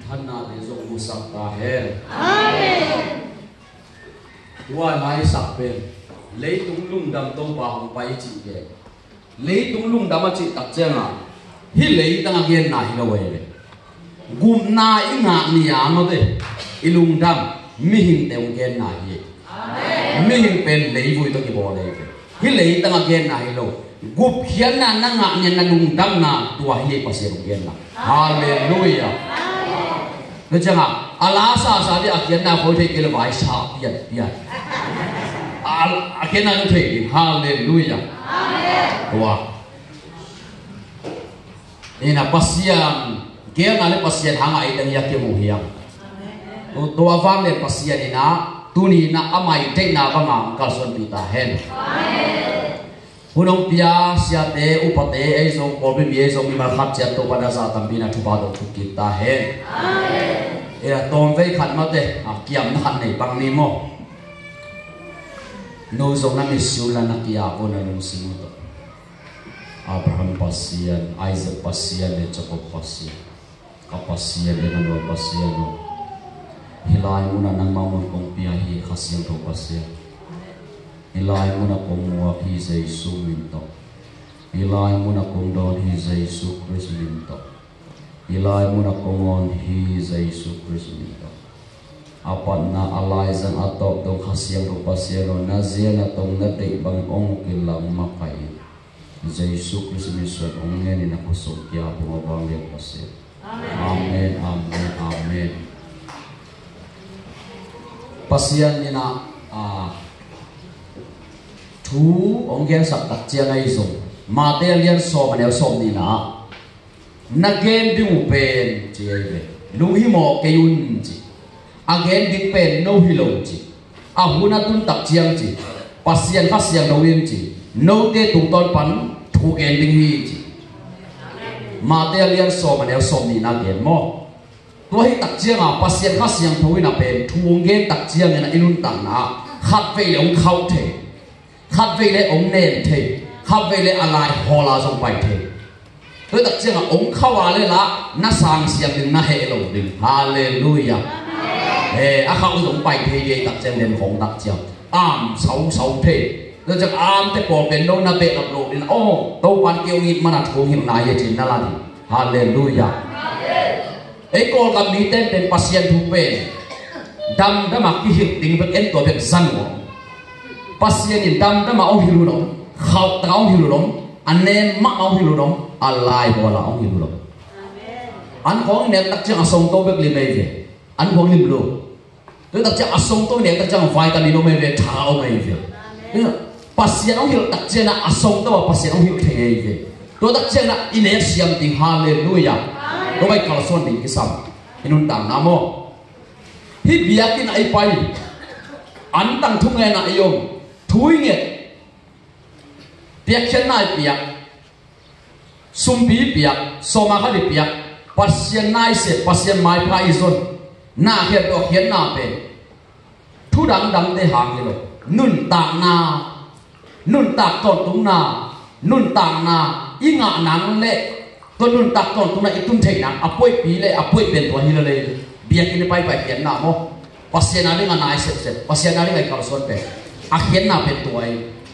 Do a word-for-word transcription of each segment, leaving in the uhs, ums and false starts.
thân na để dùng một sắc ta hen amen qua lại sắc bên lấy tung lung đam tô bà hồng bay chị về lấy tung lung đam chị tập chân à hi lấy tăng again na hi laway gum na i nga ni ano de ilung đam mi hin teu again na hi amen mi hin pen lấy vui to ki bo le hi lấy tăng again na hi lo gup hian na na nga nyen na lung dam na tua hi pa se again na hallelujah nó chẳng à ala sa sa đi akian na khối thấy cái là vài sa pian pian akian na nó thấy hallelujah amen wow ini na pasian kia na le pasian hang ai đang yak ke mu hiam to to avam le pasian ina tuni na amai te na ba ma kal son pita hen amen hunong pia sia te upate ai so problem ye so mi mar khat chat to pada sa tam bina thu ba do thu kita hen amen era tom vei khat ma te a kiam na khat nei bang ni mo no zo na mi siu la na kia ko na nung simu to Abraham pasian Isaac pasian le Jacob pasian ka pasian le no pasian no hilai muna nang mamun kong pia hi khasian to pasian hilai muna kong mua hi Jesu min to hilai muna kong don hi Jesu Christ min to hilai muna kong on hi Jesu Christ min to apat na alai zan atop tong khasian to pasian no na zia na tong na te bang ong kilang makai Jesu Christ min so ong nge ni na ko so kya bu bang le pasian amen amen amen pasian ni na a thu ong gen sak tak chiang ai so ma te lian so ma neo som ni na na gen bi u pen chi ai ve lu hi mo ke yun chi again di pen no hi lo chi a huna tun tak chiang chi pasian kha siang no yin chi no te tung ton pan thu gen ding hi chi ma te lian so ma neo som ni na gen mo to hi tak chiang a pasian kha siang thui na pen thu ong gen tak chiang na inun tang na khat ve long khau the khát về lấy ống nền thế khát về lấy alai hồ la trong bài thế tôi đặc trưng là ống khâu à lên là nó sang xiêm đừng nó hệ lồng đừng hallelujah ê à khâu trong bài thế vậy đặc trưng lên phong đặc trưng am sáu sáu thế tôi chắc am thế bỏ bên đâu nó bể lập lộ đến ô tôi quan kêu nghịch mà nó không hiểu này vậy chỉ nó là gì hallelujah ấy cô làm đi tên tên pasien thu về đâm đã mặc cái hiện tình vật em tuổi việc dân của pasien in dam dam au hilu dom khau ta au hilu dom anen ma au hilu dom alai bola au hilu dom an khong ne tak chang asong to bek li mai ve an khong lim lo tu tak chang asong to ne tak chang vitamin no mai ve thao mai ve pasien au hilu tak chang na asong to pasien au hilu thei ve tu tak chang na ine siam ting hallelujah to bai kal son ding ki sam inun tang namo hi biakin ai pai an tang thung le na ayom thui nge piak chen nai piak sum bi piak soma kha di piak pasien nai se pasien mai pai zon na hian do hian na pe thu dang dang te hang ni lo nun ta na nun ta ton tung na nun ta na inga nang le to nun ta ton tung na itun thei na apoi pi le apoi ben to hi le biak ni pai pai hian na mo pasien na ringa nai se se pasien na ringa kal son pe a hian na pe tuai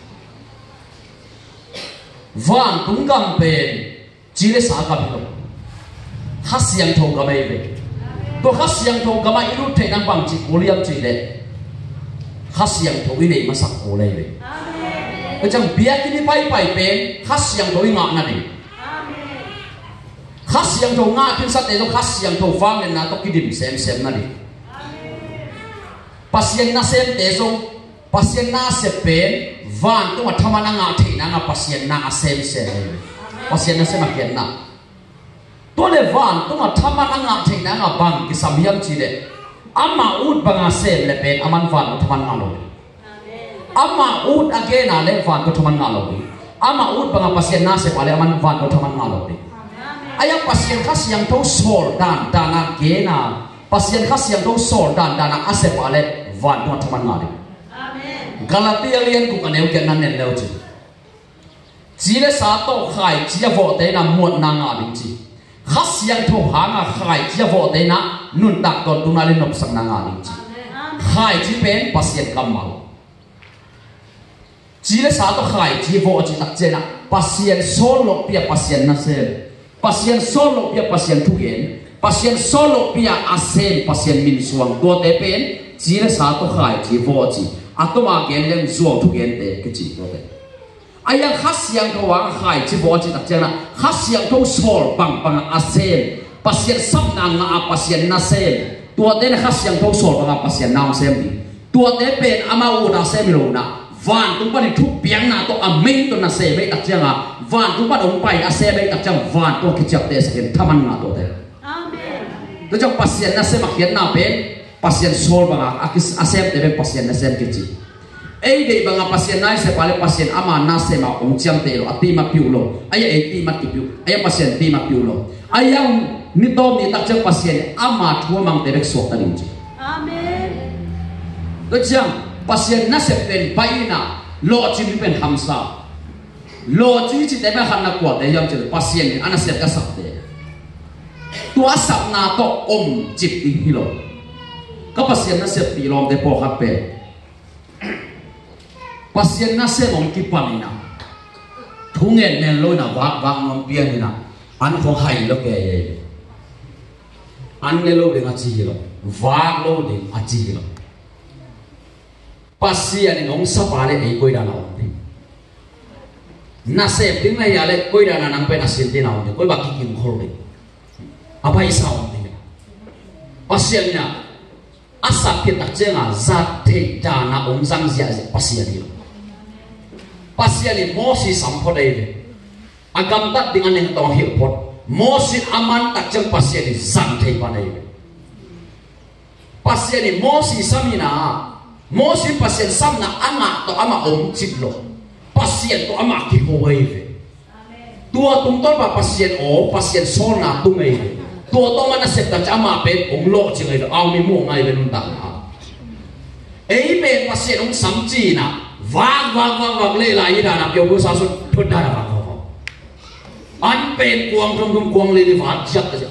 van tung gam pen chi le sa ka bi lo ha siang thong ka mai ve to ha siang thong ka mai ilu the nang bang chi ko liam chi le ha siang thong i nei ma sak ko le ve amen ko chang bia ki ni pai pai pen ha siang thong i nga na ni amen ha siang thong nga kin sa te lo ha siang thong wang le na to ki dim sem sem na ni pasien na sem te so pasien na se pen van to thama na nga the na nga pasien na sem se pasien na se ma kian na to le van to ma thama na nga the na nga bang ki samhiam chi de ama ut banga sem le pen aman van to thama nga lo ama ut again na le van to thama nga lo ama ut banga pasien na se pale aman van to thama nga lo aya pasien khas yang to sol dan dana ge na pasien khas yang to sol dan dana ase pale van to thama nga lo Galatia lian ku kaneu ke nan nen leu chi chi le sa to khai chi ya vo te na muat na nga ding chi khát xiang thâu hanga khai chia vợ thế na nun tak ton tu na lên nộp sang nang anh chị khai chỉ bên pasien cầm máu chỉ là sao to khai chỉ vợ chỉ tak chena pasien solo pia pasien na se pasien solo pia pasien thu gen pasien solo pia asen pasien min suang tua te pen chỉ là sao to khai chỉ vợ chỉ atoma gen lem suang thu gen te cái chỉ tua te ayang khát xiang thâu hanga khai chỉ vợ chỉ tak chena khát xiang thâu sol bang bang asen pasien sắp nang na pasien na sem tua te na khát xiang thâu sol bang pasien nang sem đi tua te pen ama u na sem lo na van tung pan thu piang na to amei to na se be tak changa van tung pan ong pai a se be tak chang van to ki chap te second thaman na to te amen to chang pasien na se makian na pen pasien sol banga akis asem te be pasien na sem ki chi ei de banga pasien nai se pale pasien ama na se ma ong cham te lo ati ma piu lo aya ei ti ma ti piu aya pasien ti ma piu lo aya ni to ni tak chang pasien ama thu mang te be so ta ling chi amen to chang pasien na se pen paina lo chi pen hamsa lo chi chi te ba han na kwa te yam chi pasien ana se ka sak te tua sak na to om chip ti hilo ka pasien na se pi lom te po khat pe pasien na se mong ki pamina thungen nen lo na wa wa ngom pian ni na an ko hai lo ke ye an le lo de nga chi lo wa lo de a chi lo pasien ni ngong sapa le ei koi da na on na se pin na ya le koi da na nang pe na sin ti na on koi ba ki kim khol de apa isa on de pasien na asa pi tak chenga zat the da na ong sang sia pasien ni pasien ni mo si sam pho dei de agam tat dengan ning tong hi pot mo si aman tak cheng pasien ni sang the pa dei pasien ni mo si samina mo si pasien sam na ama to ama om chip lo pasien to ama ki ko wei ve tua tung ton ba pasien o pasien sol na tu mei tua to mana se ta ama pe ong lo chi ngai aw mi mo ngai ben ta na ei pe pasien ong sam chi na vang vang vang vang le lai da na pyo ko sa su thut da da ko an pe kuang trong trong kuang le ni va chat ta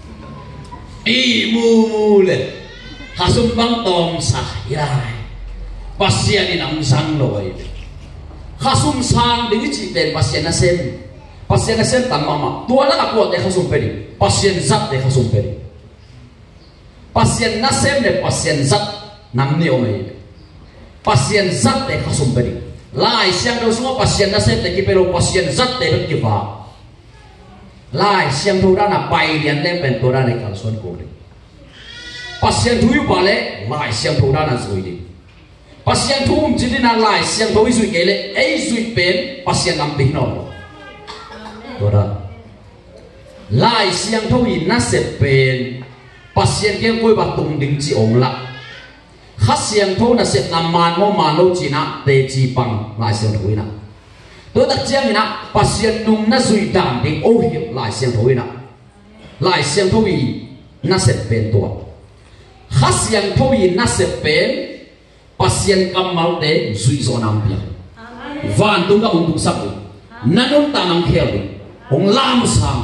i mu mu le ha sum bang tong sa yai pasien ni nam sang loi khasum sang ding chi ten pasien na sem pasien na sem tam mama tua la ka ko te khasum pe ni pasien zat te khasum pe ni pasien na sem ne pasien zat nam ni o mai pasien zat te khasum pe ni lai siang do sungo pasien na sem te ki pero pasien zat te ki va lai siang do na pai lian le pen to ra ne kal son ko ni pasien thu yu ba le lai siang do na zui ni pasien thu um chini na lai siang do zui ke le ei zui pen pasien am bi no to ra lai siang tho i na se pen pasien ke koi ba tung ding chi ong la khát siang tho na se nam man mo man lo chi na te chi pang lai siang tho ina to tak chiang ina pasien nung na zui dam ding o hi lai siang tho ina lai siang tho i na se pen to khát siang tho i na se pen pasien kam mal te zui zo nam pia van tung ka ung tung sak nanun ta nam khel ong lam sang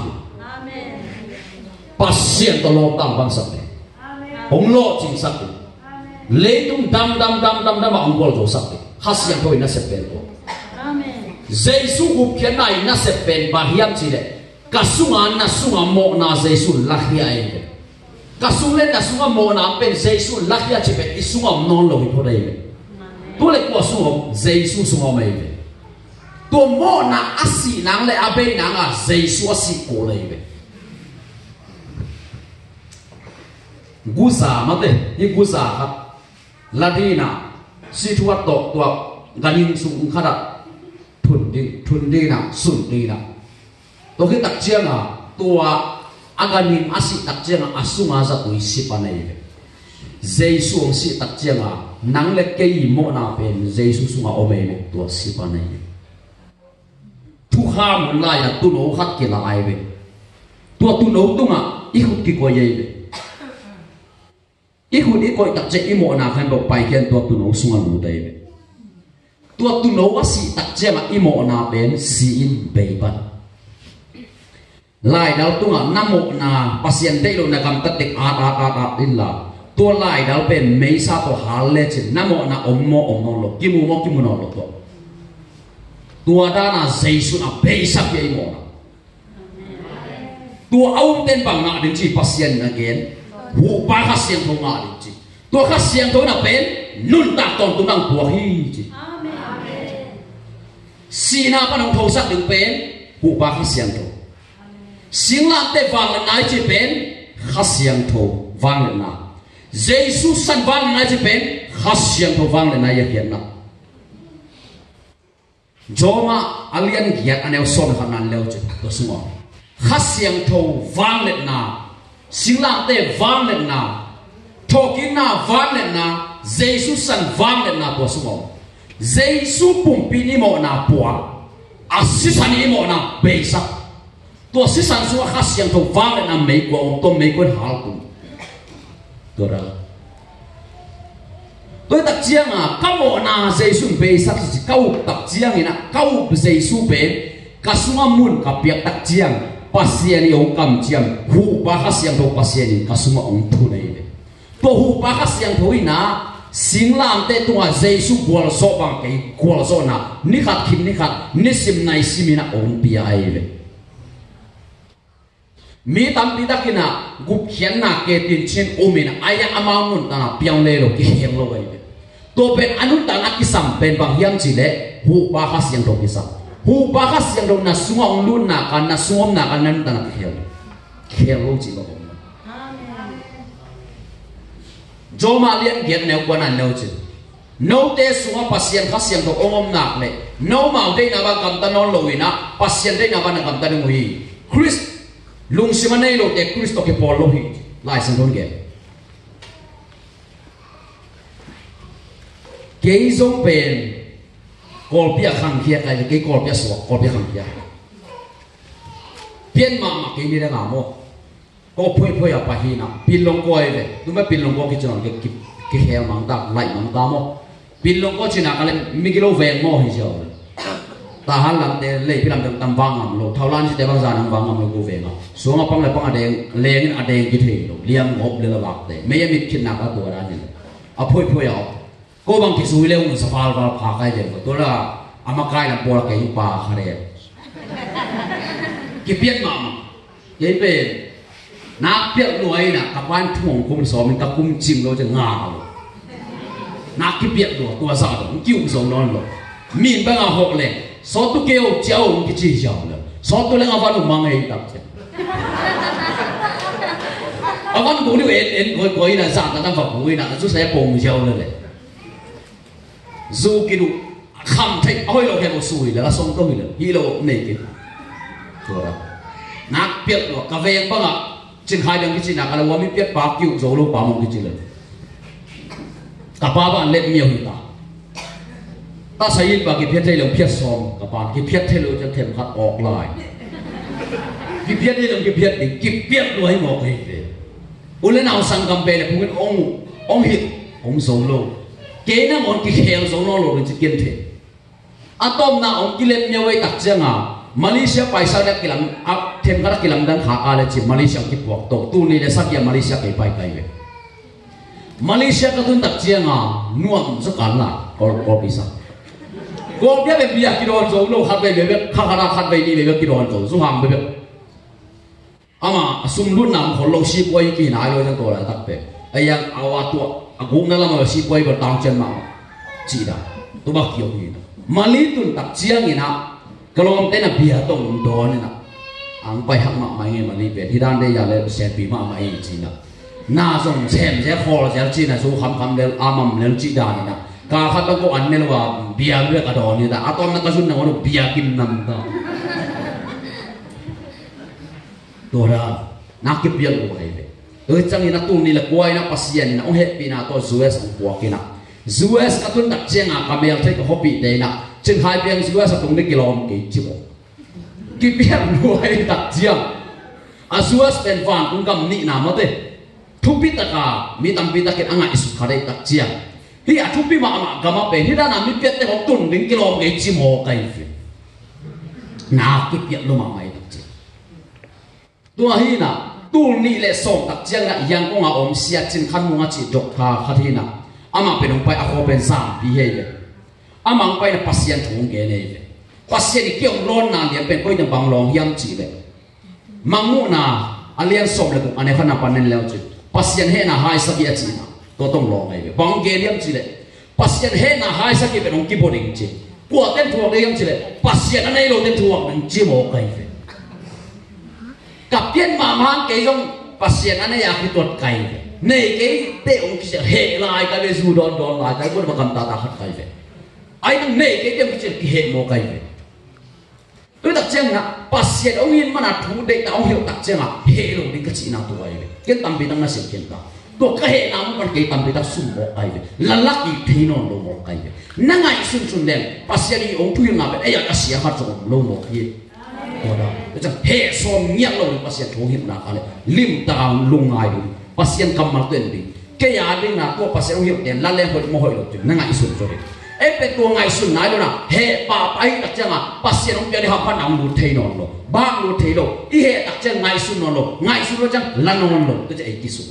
pasien to lo tam bang sak ong lo ching sak le tung dam dam dam dam dam ong gol zo sak khasiang ko ina se pen to amen jesu up khian nai na se pen ba hiam chi le kasunga na sunga mo na jesu la hia ai kasung le na sunga mo na pen jesu la hia chi pe isunga non lo hi ko dai to le ko sunga jesu sunga mai to mo na asi nang le abe nang a jesu asi ko le guza mate ni guza hat ladina si thuat to to ganin sung khara thun di thun di na sun di na to ki tak chiang a tua aganin asi tak chiang a asunga za tu si panai jesu si tak chiang a nang le ke i mo na pen jesu sunga ome me to si panai thu ha mun la ya tu no khat ke la ai ve to tu no tunga i khut ki ko ye ve i khut i ko tak che i mo na khan bo pai ken to tu no sunga lu dai ve to tu no wa si tak che ma i mo na pen si in be ban lai dal tunga namo na pasien dei lo na gam tat tek a a a a din la tua lai dal pen mei sa to hal le chin namo na ommo ommo lo kimu mo kimu no lo to tua da na jesu na be sa ke mo na tua au ten bang na din chi pasien again hu pa ka siang to nga din chi tua ka siang to na pen nun ta ton tu nang tua hi chi amen sina pa nang tho sak ding pen hu pa ka siang to sing lam te vang na nai chi pen ka siang to vang na jesu san vang na chi pen ka siang to vang na ya hian na Joma alian giat anel som khanan leo che to sungo khasiang tho wang let na singlang te wang let na thokin na wang let na jesu san wang let na to sungo jesu pumpi ni mo na puwa asisan ni mo na beisa to sisan su khasiang tho wang let na mei ko to mei ko hal ku to ra tôi đặc chiang à các bộ na Giêsu về sắc chỉ câu đặc chiang này nè câu Giêsu về các sung mun các việc đặc chiang pasien yêu cầm chiang hu ba các siang thô pasien các sung ông thu này to hu ba các siang thô na sinh làm te tua Giêsu qual so bằng cái qual so na ni khát kim ni khát ni sim nai sim na ông bia ai về mi tam pi ta kina gup hian na ke tin chen omen aya amang nun ta na piang le lo ki hiang lo gai to pen anun ta na kisam pen bang hiang chi le hu pa khas yang do kisam hu pa khas yang do na sungong lun na kan na sungom na kan nan ta na hiang hiang lo chi lo amen jo ma lian get ne kwa na no chi no te sunga pasien khas yang do ongom nak le no mau de na ba kam ta non lo wi na pasien de na ba na kam ta ngui Christ lung simanay lo te Kristo ke polo hi lai sang don ge ke zong pen kol pia khang khia kai ke kol pia so kol pia khang khia pian ma ma ke ni da ngamo ko phoi phoi a pa hi na pin long ko ai ve tu ma pin long ko ki chon ke ke he mang da lai mang da mo pin long ko china ka le mi ki lo ve mo hi jo ta han lam te le pi lam dang tam wang am lo thau lan chi te bang za nang wang am lo go ve ma so nga pang le pang adeng leng adeng ki the lo liam ngop le la wak te me ya mit khin na ka to ra ni a phoi phoi a ko bang ki sui le un sa fal ba pha kai de to la ama kai lam por ke pa khare ki pian ma ma ye pe na pian luai na ka wan thong kum so min ka kum chim lo che nga lo na ki pian lo to sa do kiu so non lo min ba nga hok le so tu kêu cháu cái gì cháu nữa so tu lên avanu mang ấy tập chứ avanu cũng đi en en coi coi là sao ta đang học coi là chú sẽ bùng cháu nữa đấy dù cái đủ khăm thấy ôi lo cái một sùi là xong tôi rồi hi lo này cái rồi nát biết rồi cà phê bao à trên hai đường cái gì nào cái là mình biết bao nhiêu dấu luôn bao một cái gì rồi cả ba bạn lên nhiều như ta ta sai ba ki phiat thei lo phiat som ka pan ki phiat thei lo cha them khat ok lai ki phiat thei lo ki phiat ni ki phiat lo hai mo kai ve ule naw sang kam pe le pungin ong ong hit ong zo lo ke na mon ki khel zo lo lo chi ken the atom na ong ki let nyawai tak changa Malaysia paisa le kilam ap them khat kilam dan kha ka le chi Malaysia ki pok to tu ni le sak ya Malaysia kai pai kai ve Malaysia ka tun tak changa nuam sa kan la ko ko bisa cô biết về bia kí đồ dấu lâu khát về về biết khát khát khát về đi về biết kí đồ dấu dung hàng về biết, ama sum luôn nằm khổ lâu xí quay kí nãy rồi chẳng tổ lại tập về, ai yang awat tua, aku nggak lama xí quay berdang chân mau, chỉ đã, tu bác kêu gì, Mali tun tập chiang ini nak, kalau om tena bia tong don ini nak, ang bay hak mak mai ni Mali về, thì đan đây giờ lên xe bị mak mai chỉ nak, na song xem sẽ khó sẽ chỉ là số khăm khăm lên amam lên chỉ đan ini nak. Kakak aku aneh loh, biar dia kado ni dah. Atau nak kasun nak orang biakin nam dah. Tora, nak kebiar loh ini. Oi canggih nak tu ni lah kuai nak pasien ni nak oh happy nak tu zues kuai kena. Zues katun tak ceng ah kamel cek hobi deh nak. Ceng hai biang zues satu ni kilom kecil. Kebiar loh ini tak ceng. Azues penfan pun kam ni nama teh. Tupi tak ah, mi tampi tak kita angai isu kare tak ceng. Hi a thupi ma ma gama pe hi da na mi pet te hok tun ding kilo ge chi mo kai fi na ki pet lo ma mai chi tua hi na tu ni le som tak chiang na yang ko nga om sia chin khan mu nga chi dok tha khathi na ama penong pai a ko pen sam bi he le amang pai na pasien thung ge ne ve pasien ki ong lon na lian pen koi na bang long hiam chi le mangu na alian som le ku ane khana panen le chi pasien he na hai sa ki a chi na to tong long ai ve bang ge liam chi le pasien he na hai sa ki penong ki boning chi của tên thuộc đây em chỉ là pasien anh ấy lo tên thuộc mình chỉ một cái về cặp tiên mà mang cái trong pasien anh ấyอยากtuột cái về này cái tệ ông kia hệ lại cái dù đòn đòn lại cái cũng mà cầm ta ta hất cái về anh này cái tên kia cái hệ một cái về tôi đặt chân là pasien ông yên mà là thủ để tao hiểu đặt chân là hệ rồi đi cái gì nào tụi ấy cái tâm bị đang là sự kiện đóตัวก็เห็นน้ำมันเกิดตามไปตักสุ่มบอกไอ้เว้ยละลักอีกทีนอนลงบอกไอ้เว้ยนั่งไงสุ่มสุ่มแดงปัสยานีองค์ทุยงาเป็นไอ้ยากเสียขัดจงลงบอกเฮียตัวเราจะเฮส่วนเงี้ยเราปัสยาทูหิมนาอะไรลิมตามลงไงดูปัสยากำมาเตือนดีแกยาดีนะตัวปัสยาหิมเด่นละเล่นคนโมโหหลุดนั่งไงสุ่มจริงเอ้เป็นตัวไงสุ่มไหนดูนะเฮป่าไปตักจังอ่ะปัสยาองค์จะได้หับพันเอาดูเทนอนลงบ้างดูเทโลอีเฮตักจังไงสุ่มนอนลงไงสุ่มจังละนอนลงก็จะไอ้กิสุ่ม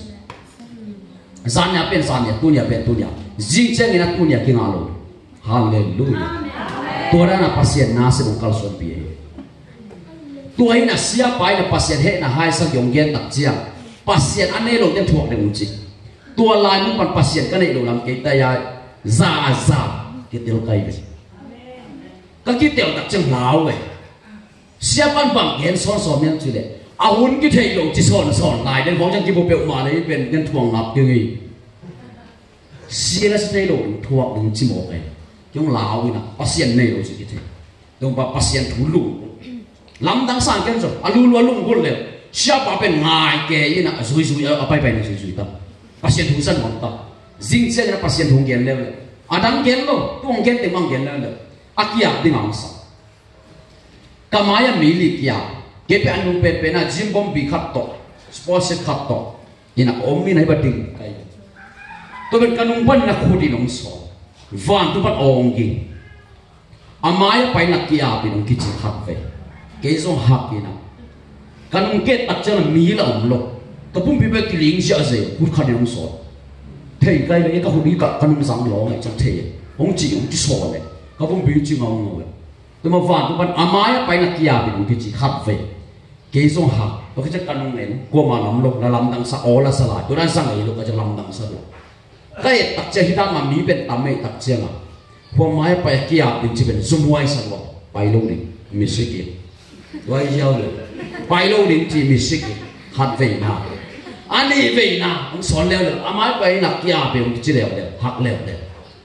Zanya pen zanya, tunya pen tunya. Jingceng ina tunya kingalo. Hallelujah. Tuara na pasien nasi bungkal sompi. Tuai na siapa ina pasien he na hai sang yonggen tak jiang. Pasien ane lo den thuak den uci. Tua lai mun pan pasien kan lo lam kita ya za za kitel kai be. Ka kitel tak jeng lau we. Siapa bang gen son son men chu le. Ahun cái thầy lộ chỉ sòn sòn lại đến phóng trong cái bộ biểu mà đấy bên nhân thuồng ngập như gì xia là thầy lộ thuồng đừng chỉ một cái chúng lão vậy nè pasien này rồi chỉ thế đồng bào pasien thú lù lắm đáng sang cái rồi alu lu alu ngôn lệ xia bà bên ngài kề như nè rồi rồi ở bay bay này rồi rồi ta pasien thú sân mỏng ta dinh sẽ là pasien thùng kiến lệ à đáng kiến luôn tuồng kiến tìm mang kiến lệ à kia đi ngang sao kamaya mili kia kepe anu pepe na gym bomb bi khat to sports khat to ina ommi nai bating kai to ben kanung ban na khudi nong so van tu ban ongi amaya pai na kia bi nong kichi khat ve ke zo hak ina kanung ke tak chana mi la om lo to pum bi be kiling sha ze ku khat nong so thei kai le ka hudi ka kanung sang lo ngai chang thei ong chi ong ti so le ka pum bi chi ngong ngoi to ma van tu ban amaya pai na kia bi nong kichi khat ve cái số học và cái chất canung nén qua mà làm lục là làm đằng sa ó là sa lại tôi đang sang ấy lục cái chất làm đằng sa lục cái tập chơi hitam mà mí bên tắm ấy tập chơi mà qua máy phải kia bên chỉ bên zoom ngoài sa lục bay lâu đi Michigan quay nhau rồi bay lâu đi chỉ Michigan hạt về nào anh đi về nào cũng sòn leo được à máy phải là kia bên chỉ leo được hạt leo được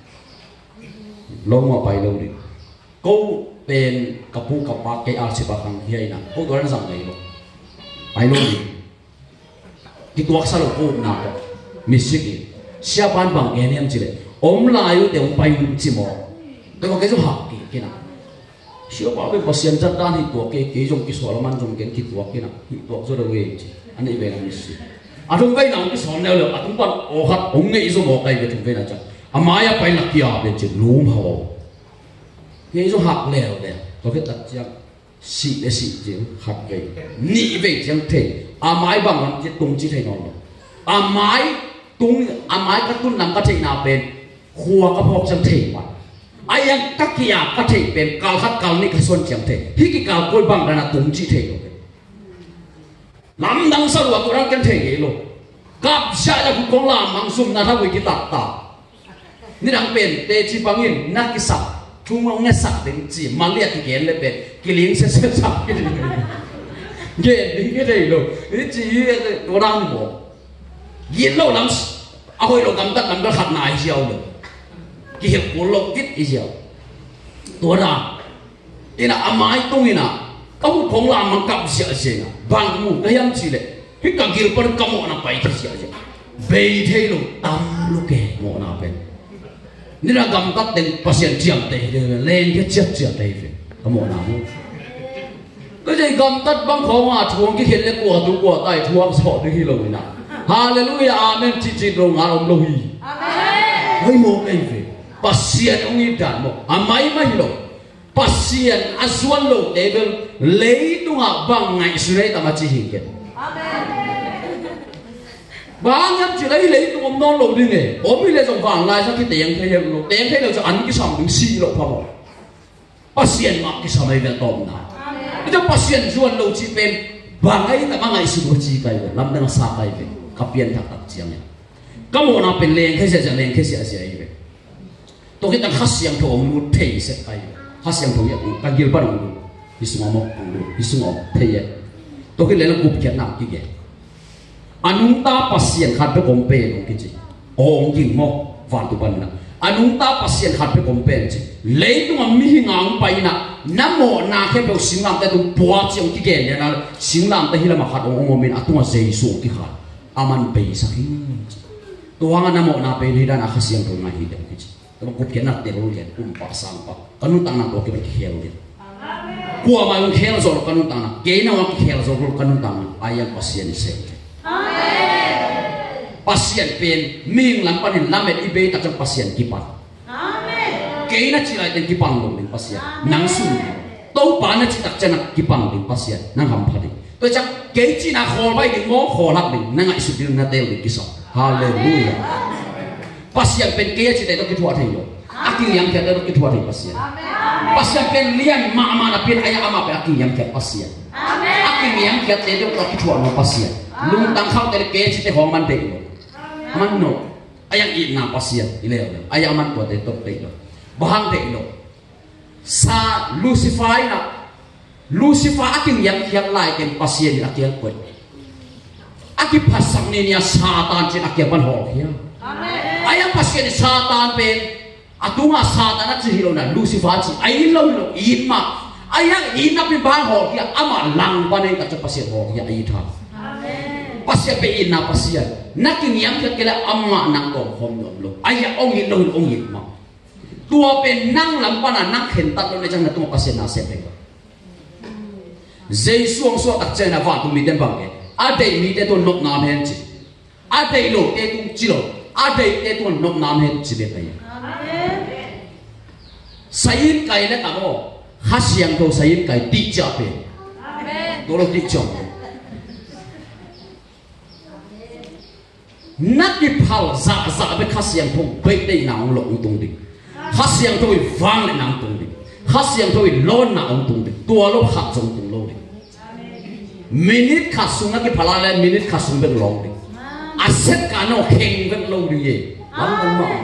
lâu mà bay lâu đi câuเป็นกระพุ้งกระปากแกอาชีพบางที่ไอ้นั่นเขาตัวนั้นสั่งไงลูกไปลูกที่ตัวสรุปพูดนะมิสซิกเสียบ้านบางแง่เนี่ยมันจีเลยอมลายอยู่แต่ผมไปจิมอแต่ว่าแกจะหักกี่กี่นะเสียบ้านเป็นภาษาจัดด้านที่ตัวแกแกจงกิสวรมันจงแกคิดตัวกี่นะตัวจะเรื่องอะไรจีอันนี้เป็นมิสซิกอาทุ่งไปนั่งที่สอนแล้วเลยอาทุ่งปันโอ้ฮัดองเงี้ยจะบอกใครเป็นทุ่งไปนั่งจ้ะอามาอย่าไปนักกีฬาเป็นจีรู้มั้งcái số học lèo này có cái đặc trưng xị để xị tiếng học về nhị về tiếng thể à mái bằng làm cái tung chỉ thầy nó à mái tung à mái các tuân làm các thầy nào bên khua các học chẳng thể mà ai yang các kia các thầy bên cao hát cao này cái xuân chẳng thể hít cái cao côi bằng là tung chỉ thầy rồi lắm đằng sau là tôi đang cái thầy luôn cặp sai là cũng có làm mang sum là thao cái tạt tạtนี่ดังเป็นเตจิปังยินนักกิสับทุ่งลงเงี้ยสับถึงจีมาเรียกที่เขียนเลยเป็นกิลิงเสียสับกิลิงเย็นดิ้งก็ได้เลยนี่จีตัวดังหมดยินเราลำเอาให้เรากำตัดกำตัดขัดนายเชียวเลยกิเหตุผลเราคิดอีเชียวตัวดังนี่นะอาไม้ตรงนี้นะเขาของเรามันกับเสียเสียนะบางมุมก็ยังจีเลยพี่กังกิรปนกำมอนะไปที่เสียเสียเบยเทโลตั้มลูกแกมอนะเป็นนี่เรากำตัดเต็มภาษาเจียมเตยเลยเล่นแค่เจียเจียเตยเป็นกำมอนะมุก็จะกำตัดบางของอ่ะทวงที่เห็นเลยกลัวตัวกลัวตายทวงสอดด้วยที่เราเนี่ยนะฮาเลลูยาอาเมนจิจิโรงอารมณ์โลหีอาเมนไม่โมกไอ้เป็นภาษาองค์นี้ด่านโมอาไม่ไม่หรอกภาษาอัศวรโลกเดบิลเลยตัวบางไงสุนัยตามจีหิงกัน bà nhắm chỉ lấy lấy tụi ông non lộ đi nè, ốm đi lấy dòng vàng lại sao cái tiền thế hiện lộ, tiền thế nào cho ăn cái sòng mình xì lộ phải không? Pasien mak cái sòng này về tôm nào, cái trong pasien jual lộ chỉ bên vàng ấy là mang ngày sinh chỉ cái về, làm đang sa cái về, cặp tiền thắc đặc chiang này, cái món nào bên lên cái gì gì lên cái gì gì ấy về, tôi cái đang khát xiang thôi ông nuốt thấy sẽ cái, khát xiang thôi vậy, cái gì bắt ông nuốt, hisung ông ông nuốt, hisung ông thấy vậy, tôi cái lấy là cục kiện nào cái gì anung ta pasien khat pe kompe lo ki chi ong king mo van tu ban na anung ta pasien khat pe kompe chi le tu ma mi hingang pai na namo na khe pe singlam ta tu bua chi ong ki ge na singlam ta hilama khat ong ong min atunga jesu ki khat aman pe sa ki tu hanga namo na pe ni dan akhasiang tu na hi de ki chi tu ko ke na te ro ge um pa sang pa kanu tang na to ke ki hel ge kwa ma ong hel zo kanu tang na ke na wa ki hel zo kanu tang na ayam pasien se pasien pen ming lam panin lamet ibe ta chang pasien kipan amen ke na chi lai ten kipang lo min pasien nang su to pa na chi tak chana kipang din pasien nang ham phadi to chak ke chi na khol bai ding mo khol hak din nang ai su din na tel din kiso hallelujah pasien pen ke chi te to ki thua thei lo aking yang ke to ki thua thei pasien amen pasien pen lian ma ma na pen aya ama pe aking yang ke pasien amen aking yang ke te to ki thua no pasien lung tang khau te ke chi te hong man de man no ayang i na pasien ile ayang man ko te tok te lo bahang te lo sa lucifer na lucifer aking yang yang lai ken pasien aking ko aki pasang ni nia satan chin aking ban ho ya amen ayang pasien satan pen atunga satan chi hilo na lucifer chi ai lo lo i ma ayang i na pen ban ho ya ama lang ban ta pasien ho ya ai tha pasien pe ina pasien naking yang kela amma nang ko hom dom lo aya ong i lo ong i ma tua pe nang lam pa na nang khen tat lo ne jang na tu pasien na se pe zai suang so tak chen na va tu mi den bang ke a dei mi te to nok nam hen chi a dei lo te tu chi lo a dei te to nok nam hen chi be pe amen sayin kai le ta mo ha siang to sayin kai ti cha pe amen to lo ti cha nát đi phao dạ dạ với khát xiang thôi bây đây nào ông lộng tung đi khát xiang thôi vang lại nào tung đi khát xiang thôi lon nào ông tung đi tua lốp khát trong tung lô đi minute khát sung nát đi phao lại minute khát sung bên lông đi à xét cả nó khen bên lông đi gì lắm không mà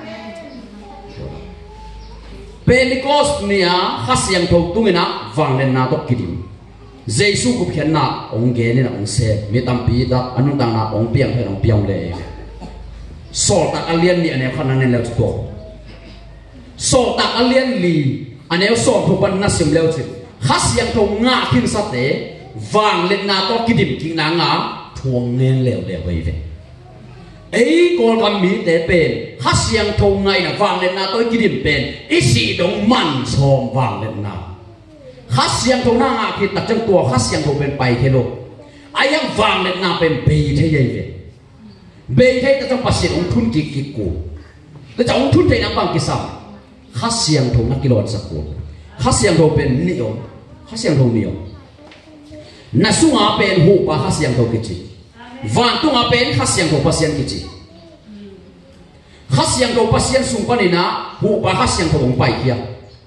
Pentecost nia khát xiang thôi tung đi na vang lên na đốc kìm Giêsu cũng khen na ông ghé nên ông xe mi tam pi da anh đang na ông piang hay ông piang lệ so ta alien ni anh em khăn anh leo to so ta alien li anh em so thu ban na sim leo chim khát xiang thâu ngã kim sát tế vàng lên na to cái điểm kinh na ngã thuồng nên leo leo về về ấy còn cầm mi tế bền khát xiang thâu ngay là vàng lên na to cái điểm bền ít gì đông mặn xòm vàng lên na khát xiang thâu na ngã khi đặt trong tua khát xiang thâu bên bay thế luôn ai yang vàng lên na bên bì thế vậy vậy bì thế ta trong pasien ông thun kiki kiki cụ ta trong ông thun thế nang bang kisam khát xiang thâu na kilon sakut khát xiang thâu bên niyo khát xiang thâu niyo na sunga bên hu pa khát xiang thâu kichi van tu nga bên khát xiang thâu pasien kichi khát xiang thâu pasien sung pa ni na hu pa khát xiang thâu ông bay kia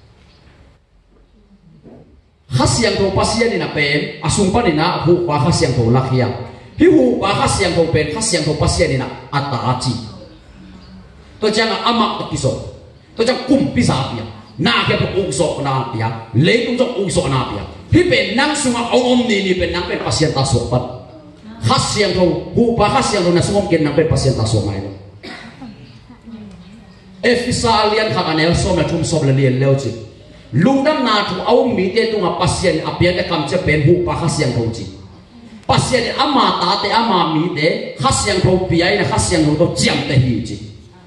khát xiang thâu pasien ni na pen asung pa ni na hu pa khát xiang thâu lakia hi hu pa khát xiang thâu pen khát xiang thâu pasien ni na ata chi to chang amak to kiso to chang kum pisa pia na ke po ukso na pia le tung chok ukso na pia hi pen nang sunga ong om ni ni pen nang pen pasien ta so pat khát xiang thâu hu pa khát xiang thâu na sungom ken nang pen pasien ta so mai lo efisa alian kha anel som na thum som le lian leo chi lungdam na thu au mi te tu nga pasien apia te kam che pen hu pa khát xiang thâu chi pasien ama ta te ama mi te khát xiang thâu pia na khát xiang thâu to chiam te hi chi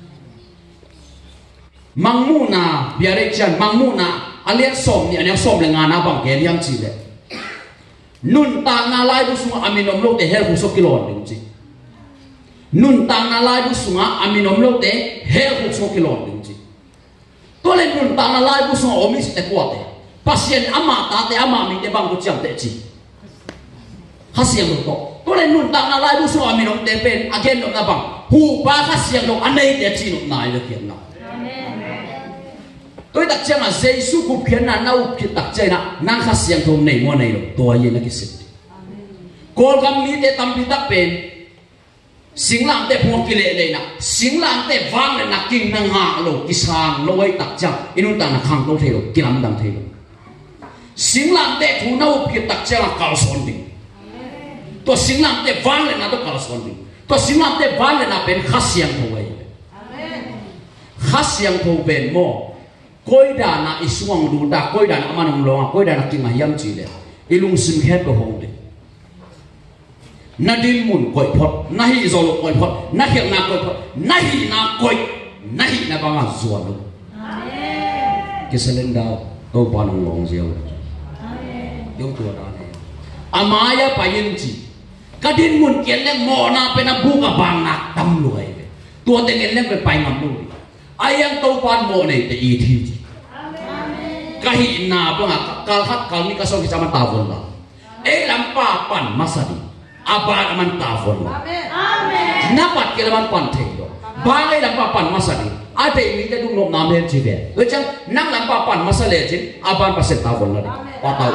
mangmu na biare chan mangmu na alian som ni alian som le ngana bang ke liang chi le nun ta na lai bu sunga aminom lo te hel hu so kilon ling chi nun ta na lai bu sunga aminom lo te hel hu so kilon ling chi to le nun ta na lai bu sunga omi te ko te pasien ama ta te ama mi te bang ku chiam te chi khasiang lo to to le nun ta na lai bu so ami no te pen again no na bang hu pa khasiang lo anei te chi no nai le kian na tôi đặt chân là Giêsu cũng khiến là nâu khi đặt chân là năng khát xiang thùng này mua này rồi tôi yên là cái gì cô gam mi để tâm bị đặt bên sinh làm để phong kỳ lệ này nè sinh làm để vang này nè kinh năng hạ rồi cái sàn lôi đặt chân inun ta là khang đâu thế rồi cái làm đằng thế rồi sinh làm để thu nâu khi đặt chân là cao son đi tôi sinh làm để vang này nè tôi cao son đi tôi sinh làm để vang này nè bên khát xiang thùng ấy khát xiang thùng bên mo koi da na isuang du da koi da na manung longa koi da na kinga yam chi le ilung sim khet ko hong de na dil mun koi phot na hi zo lo koi phot na khel na koi phot na hi na koi na hi na ba ma zo lo amen ke selen da to pa nong long jeo amen yong tu da ne amaya pa yin chi ka din mun ken le mo na pe na bu ka bang na tam lo ai tua te ngel le pe pai ngam lu ayang to pan mo ne te i thi kahi na banga kal hat kal ni kaso ki sama tavon la e lampa pan masadi aba man tavon la amen napat ke laman pan the lo ba ngai lampa pan masadi ate ni te dung nom nam he chi be lo chang nang lampa pan masale chin aban pa se tavon la pa tau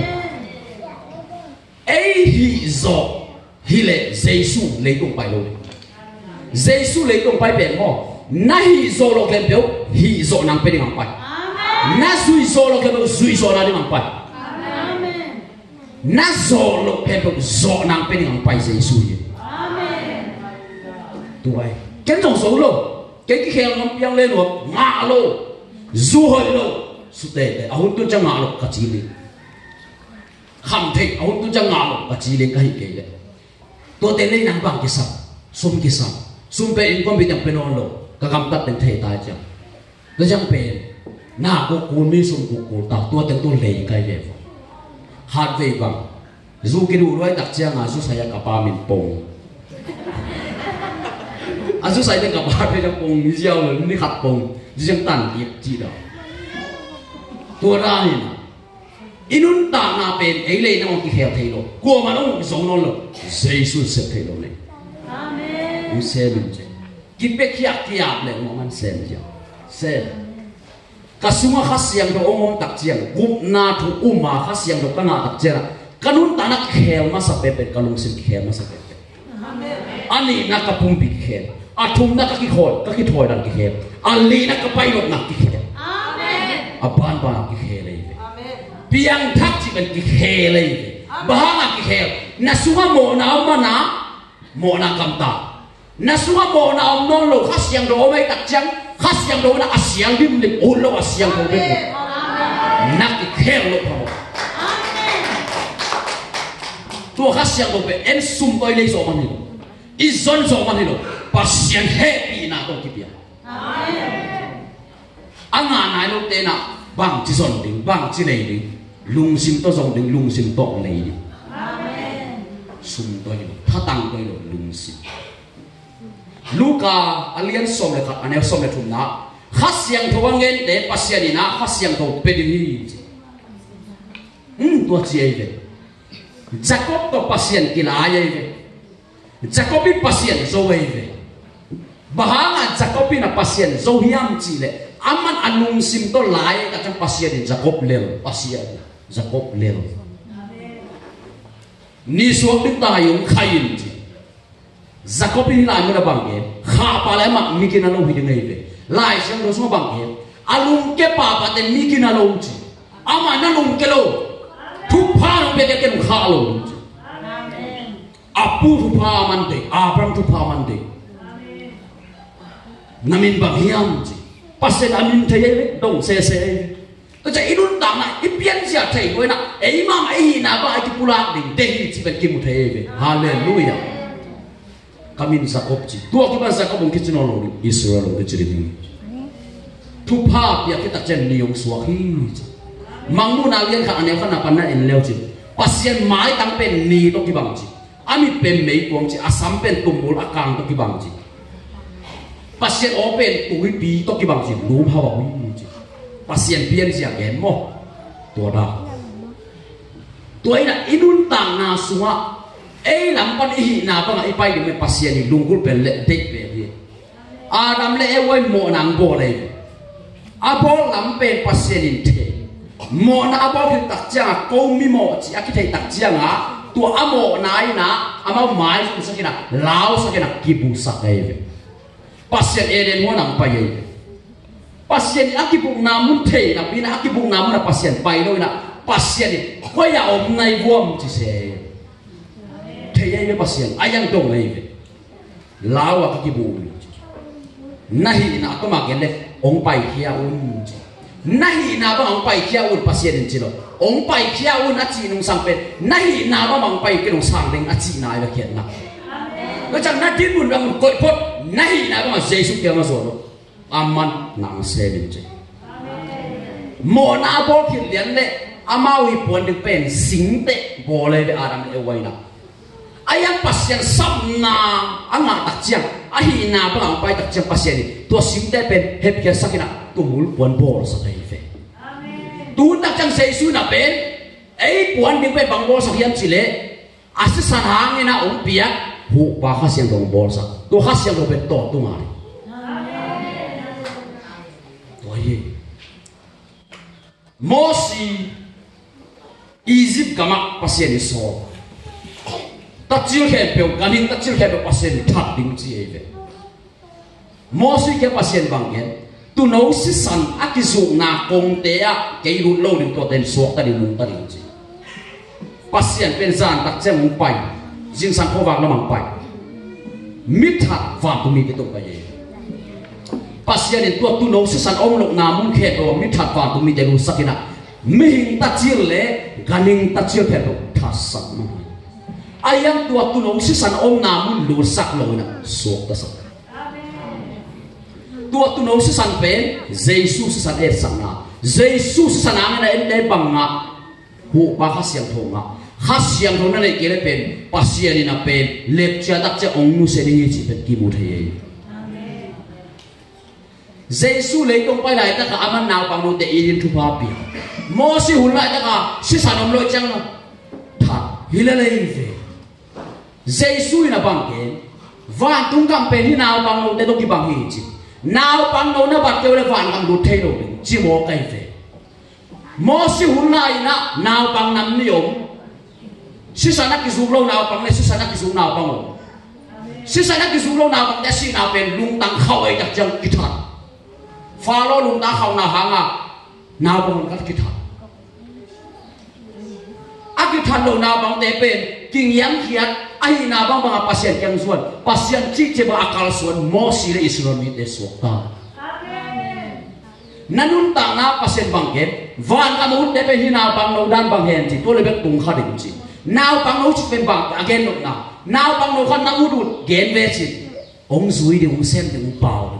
e hi zo hi le Giêsu lấy tung pai lo Giêsu lấy tung pai be mo na hi zo lo kem beu hi zo nang pe ding pai na zui zo lo kem beu zui zo na ding pai amen na zo lo kem beu zo nang pe ding pai Giêsu ye amen tuai ken jong so lo cái cái khéo ngom yang lên lo ngã lo du hơi lo su te te a hun tu chang ngã lo ka chi li kham thei a hun tu chang ngã lo ka chi li ka hi ke le to te nei nang bang ki sam sum ki sam sum pe in kom bi tang pe non lo ka kam tat ten thei ta chang lo chang pe na ko ku mi sum ku ku ta to te to le kai le hat ve bang zu ki du loi tak chang a su saya ka pa min pong a su sai te ka pa pe chang pong ni jiao lo ni khat pong ji chang tan ki chi da to ra ni na inun ta na pen ei le na ki khel thei lo ko ma lo so non lo Giêsu se thei lo ne amen u se lu che ki pe kia kia le mo man sen ja se ka sunga khasiang do ongom tak chiang gup na thu uma khasiang do kana tak chera kanun ta na khel ma sa pe pe kalung sin khel ma sa pe pe amen ani na ka pum bi khel athum na ka ki khoi ka ki thoi dan ki khel ali na ka pai lo na ki khel amen aban ba ki khel le amen piang thak chi ben ki khel le bahanga ki khel na sunga mo na ma na mo na kam ta na sunga mo na om non lo khasiang do mai tak chang khasiang do na asiang bim lim o lo asiang do be na ki khel lo pa amen to khasiang do be en sum toi le so man ni izon so man ni lo pasien happy na to ki pia amen anga na lo te na bang chi son ding bang chi nei ding lung sim to song ding lung sim to nei ding amen sum toi lo tha tang toi lo lung sim Luka alian som le khat anel som le thum na khasiang thawangin de pasien ina khasiang thaw pedini hm to chi ai ve Jacob to pasien kila ai ve Jacob bi pasien zo ai ve bahanga Jacob na pasien zo hiam chi le aman anung sim to lai ka chang pasien Jacob le pasien Jacob le ni suak dik ta yung khain chi Jacob ni lai mo na bang ke kha pa lai mak mi kin alo hi de ngai ve lai sang do so bang ke alung ke pa pa te mi kin alo chi ama na lung ke lo thu pa no be ke ke kha lo amen apu thu pa man de abram thu pa man de amen namin bang hiam chi pasen amin thei ve dong se se to cha inun ta na ipian sia thei ko na ei ma ai na ba ki pulak ding te hi chi ben ki mu thei ve hallelujah kamin Jacob chi tua ki ban Jacob ong kitchen lo Israel lo chiri ni thu pa pia ki ta chen ni ong suwa hi mangmu na lian kha ane kha na pan na en leo chi pasien mai tang pen ni to ki bang chi ami pen mei tuang chi asam pen tumul akang to ki bang chi pasien open tu hi pi to ki bang chi lu ha wa wi chi pasien pian sia gen mo to da to ina inun tang na suwa ấy làm con ý na bằng ấy bay đi mình pasien đi lung gul bel lệ địch về đi Adam lệ ấy mồ nàng bồ lệ abo làm bel pasien đi thế mồ na abo khi tắc giang câu mi mồ chỉ aki thấy tắc giang á tua amo nai na ama mai su sakina lao sakina kibu sakai pasien eden mo nang pai pasien akibu namun thei na bina akibu namun na pasien pai no na pasien khoi ya om nai vuam chi se thei ye pasien ayang dong ai lao akibu nahi na to ma gele ong pai khia un nahi na ba ong pai khia un pasien chi lo ong pai khia un a chi nung sang pe nahi na ba mang pai ke nung sang ding a chi na ba khian na ko chang na tin mun bang ko pot nahi na ba jesu ke ma so no aman nang se bin che mo na bo khin lian le amawi pon de pen sing te bo le be aram e wai na ayang pasien sam na anga tak chiang a hi na ba ang pai tak chiang pasien ni to sing te pen hep ke sakina tu mul pon bol sa kai fe tu tak chang jesu na pen ei pon ding pe bang bol sa hiam chile ase san hang ina um pia hu pa kha siang dong bol sa to kha siang do pe to tu ma Mosi Egypt gamak pasien ni so tachil khe pe ganin tachil khe pe pasien ni thak ding chi eve Mosi ke pasien banggen tu no si san akizu na kong te a ke ru lo ni to ten so ta ni mun ta ni chi pasien pen zan tak che mun pai jing san ko wak la mang pai mit hat va tu mi ke to ka ye pasien in tua tu no si san om lok na mun khe to mi that pa tu mi de lu sakina mi hing ta chil le ganing ta chil phe to tha sak ma ayang tua tu no si san om na mun lu sak lo na sok ta sak tua tu no si san pen jesu si san er sang na jesu si san ang na en le bang nga hu ba kha siang thong nga kha siang thong na le ke le pen pasien ina pen lep cha tak cha ong nu se ni chi pen ki mu the Jesu lấy công bay lại tất cả aman nào bằng một để yên thu pháp biểu mô si hùn lại tất cả si sản ông lôi chăng nó thật hi là lấy về Jesu là bằng cái vạn tung cầm bên hi nào bằng một để tôi đi bằng hi chứ nào bằng đâu nó bắt kêu là vạn cầm đốt thay đổi chỉ mô cái về mô si hùn lại na nào bằng năm niệm si sản cái dù lâu nào bằng này si sản cái dù nào bằng một si sản cái dù lâu nào bằng để si nào bên lung tăng khẩu ấy đặt trong kỹ thuật Follow lung ta khâu na hanga nào bằng các kỹ thuật, ác kỹ thuật lâu nào bằng để bên kinh nghiệm khiết, ai nào bằng bằng pasien yang suan, pasien chỉ chỉ bằng akal suan, mosi le Israel mit de suka. Nanun tang na pasien bằng cái, van kamu để bên nào bằng lâu dan bằng hèn chỉ tôi lấy biết tung khá định chỉ, nào bằng lâu chỉ bên bằng again lúc nào, nào bằng lâu khăn năng udut gen về chỉ, ông duy đi ông xem đi ông bảo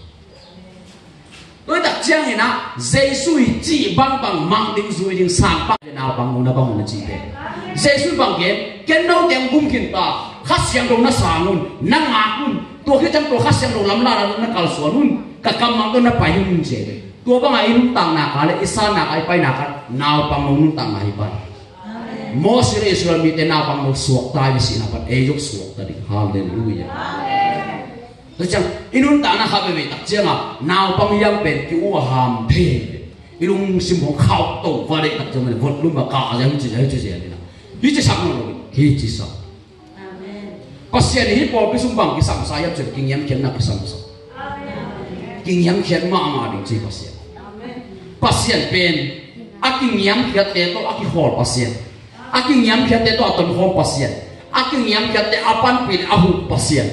tôi đặt chiang này na Giêsu chỉ bằng bằng mang đinh duy đinh sang bằng nào bằng ngôn bằng ngôn chỉ thế Giêsu bằng cái cái đâu tiếng bung kinh ta khát xiang đâu na sang ngôn na ngạc ngôn tua cái trong tua khát xiang đâu lắm la na kal suan ngôn cả cầm mang đâu na phải ngôn chế tua bằng ai nung tang na kale isa na kai pai na kan nào bằng nung tang ai pai Moses Israel mi te nào bằng ngôn suak tai si na pan ejok suak tadi hallelujah tôi chẳng inun ta na habe be tak chiang à nào bằng yang ben ki u ham the ilung sim ho khao to va de tak chang vot lu ma ka yang chi hai chi chi na hi chi sak no hi chi sak amen pasien hi po bi sum bang ki sam sa yap chen king yam khen na ki sam sa amen king yam khen ma ma ding chi pasien amen pasien pen a king yam khet te to a ki hol pasien a king yam khet te to aton hol pasien a king yam khet te apan pin a hu pasien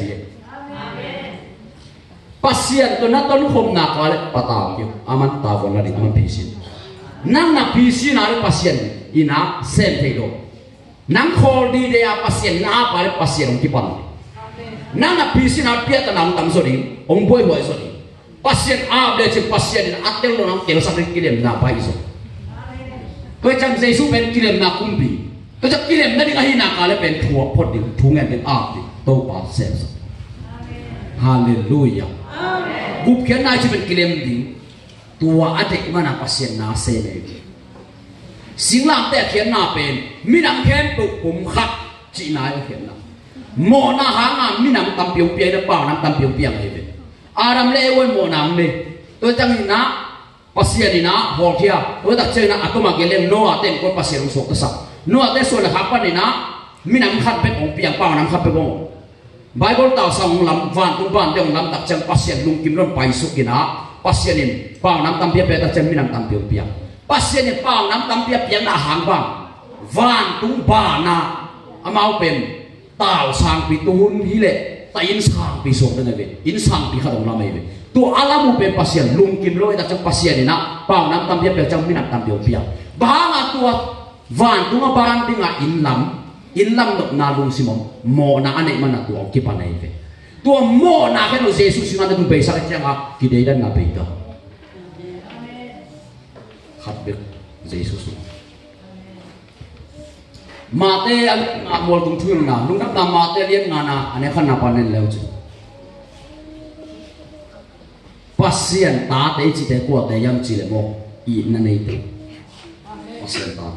pasien to na ton khom na ka le pataw ki aman ta von la ri aman phisin nang na phisin na pasien ina sem thei do nang khol di de a pasien na pa le pasien ki pan nang na phisin na pia ta nang tam so ri ong boy boy so ri pasien a de che pasien na atel lo nang tel sa ri kilem na pa iso ko chang Jesu ben kilem na kumbi to cha kilem na di ka hina ka le ben thuo phot di thu ngen ben a di to pa sem hallelujah gup kian na chibet kilem di tua ate mana pasien na se ne singlam te kian na pen minam khen tu kum khat chỉ nói với hiện là mồ na hàng à mi nằm tầm biểu bia nó bảo nằm tầm biểu bia này vậy Adam lê ôi mồ nằm đi tôi chẳng nhìn na pasien đi na hồ kia tôi đặt chơi na à tôi mà cái lem noa tên tôi pasien sốt cái sao noa tên số là hấp đi na mi nằm khát bên ông bia bảo nằm khát bên ông Bible tao sang lam van tu van dong lam tak chang pasien lung kim ron pai su kina pasien in pao nam tam pia pe tak chang mi nam tam pia pia pasien in pao nam tam pia pia na hang bang van tu ba na amau pen tao sang pi tu hun hi le ta in sang pi so na ve in sang pi kha dong la mai ve tu alamu pe pasien lung kim loi tak chang pasien in na pao nam tam pia pe chang mi nam tam pia pia ba nga tu van tu ma ban tinga in lam in lam dok na lung simom mo na ane mana tu ok pa nai ve tu mo na ke no Jesus singa tu be sa ke nga ki dei dan na be da khat be Jesus ma te al ma mol tung thun na lung na ma te lien nga na ane khan na pa nen leu chu pasien ta te chi te ko te yam chi le mo i na nei te pasien ta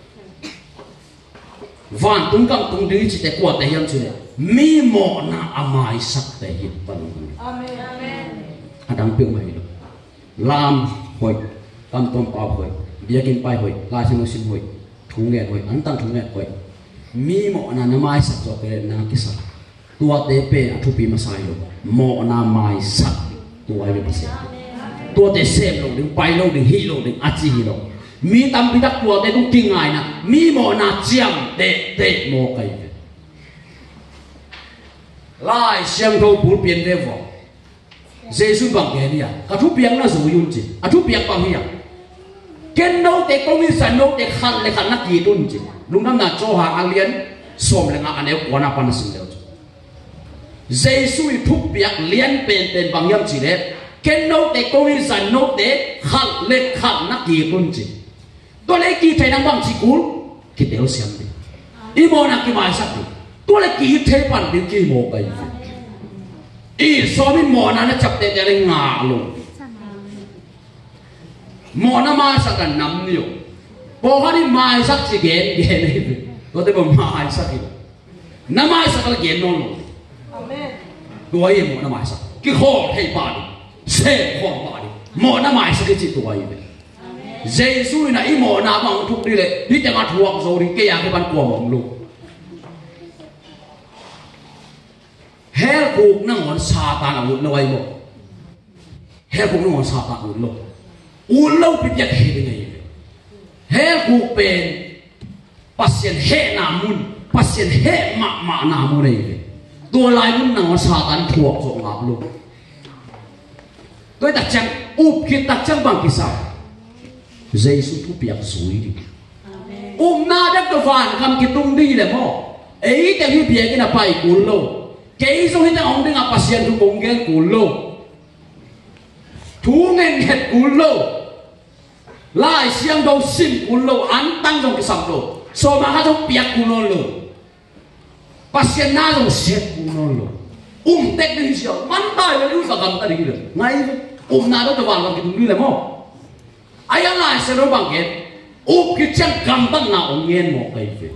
van tung kam tung đi chỉ để qua để hiểm chứ mi mò na amai sắc để hiểm bận amen amen adam piu mai được làm hồi tam tom pa hồi bia kinh pai hồi lai sinh sinh hồi thung nghe hồi ăn tăng thung nghe hồi mi mò na amai sắc cho cái na cái sắc tua để pe thu pi mà sai rồi mò na mai sắc tua ai bị sai tua để xem rồi đừng pai lâu đừng hi lâu đừng achi hi lâu mi tam pi dak tua te du king ngai na mi mo na chiam te te mo kai lai xiang tho pul pian ve vo Jesus bang ke ni ya ka thu piang na zu yun chi a thu piang bang hi ya ken no te ko mi san no te khan le khan na ki dun chi lung nam na cho ha alien som le nga ane ko na pan sin leo Jesus i thu piang lien pen pen bang yam chi le ken no te ko mi san no te khan le khan na ki dun chi tôi lấy kỳ thế năng bằng chỉ cún kỳ đều xem đi ý mô năng kỳ mai sắc đi tôi lấy kỳ thế bản đến kỳ mô cái ý so với mô năng nó chập tệ để lên ngả luôn mô năng mai sắc là nắm nhiều bố hóa đi mai sắc chỉ ghén ghén này tôi thấy bảo mai sắc đi nắm mai sắc là ghén non luôn tôi ấy mô năng mai sắc cái khó thay bà đi xe khó bà đi mô năng mai sắc cái gì tôi ấy Jesus na imo na bang thuk đi le đi tengah thuak zo đi ke ya ke ban kwa mong lu hel kuk na ngon satan ang lo ai mo hel kuk na ngon satan ang lo un lo pi piak he ni hel kuk pen pasien he na mun pasien he ma ma na mu nei tua lai mun na ngon satan thuak zo ngap lu tôi đặt chăng up khi đặt chăng bằng cái sao Jesus thu piak suy đi um na đất cái van cầm cái tung đi là mo ấy tại vì piak cái là phải cuốn lô cái số hiện tại ông đang gặp pasien thu bông cái cuốn lô thu nên hết cuốn lô lại xiang đâu xin cuốn lô ăn tăng trong cái sầm lô so mà các trong piak cuốn lô pasien na trong xét cuốn lô um tek đi siêu man tai là lưu sa cầm ta đi được ngay um na đất cái van cầm cái tung đi là mo ayang lai se ro bang ke up ki chang kam tan na ong yen mo kai fe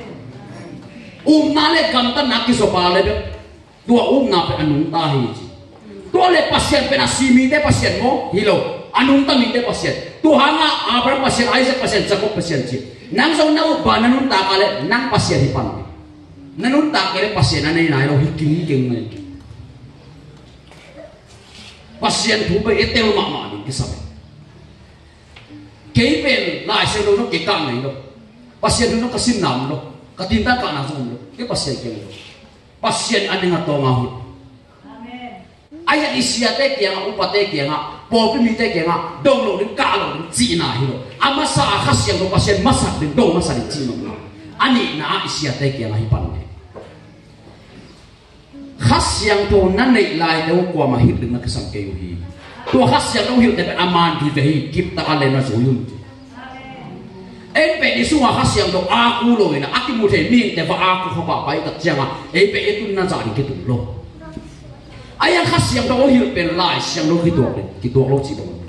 um na le kam tan na ki so pa le tua um na pe anung ta hi chi tua le pasien pe na simi te pasien mo hilo anung ta mi te pasien tu hanga Abraham pasien Isaac pasien Jacob pasien chi nang so na ba nanun ta ka le nang pasien hi pan nanun ta ke le pasien anai nai ro hi king king mai pasien thu pe etel ma ma ni ki sa cái bên lại xem đâu nó cái căng này đâu, pasien nó cái xin nằm đâu, cái tin ta cả nào dùng đâu, cái pasien kia đâu, pasien anh ngắt to ngau, ai đi xia tê kia ngau, upat tê kia ngau, bò cái mi tê kia ngau, đông lâu đến cả lâu đến chỉ này đâu, ama sa khát xiang đâu pasien masak đến đâu masak đến chỉ đâu, anh ấy na xia tê kia ngau hipan này, khát xiang đâu năn nỉ lại đâu qua mà hít đến cái sang kêu hi. Tua khas yang nong hiu tepe aman di vehi kip ta kale na soyun. Epe di sunga khas yang dong aku lo ina aki mu the mi te va aku khopa pai tak changa epe etun na jari ke tu lo. Ayang khas yang dong hiu pen lai siang lo ki tok ki tok lo chi dong.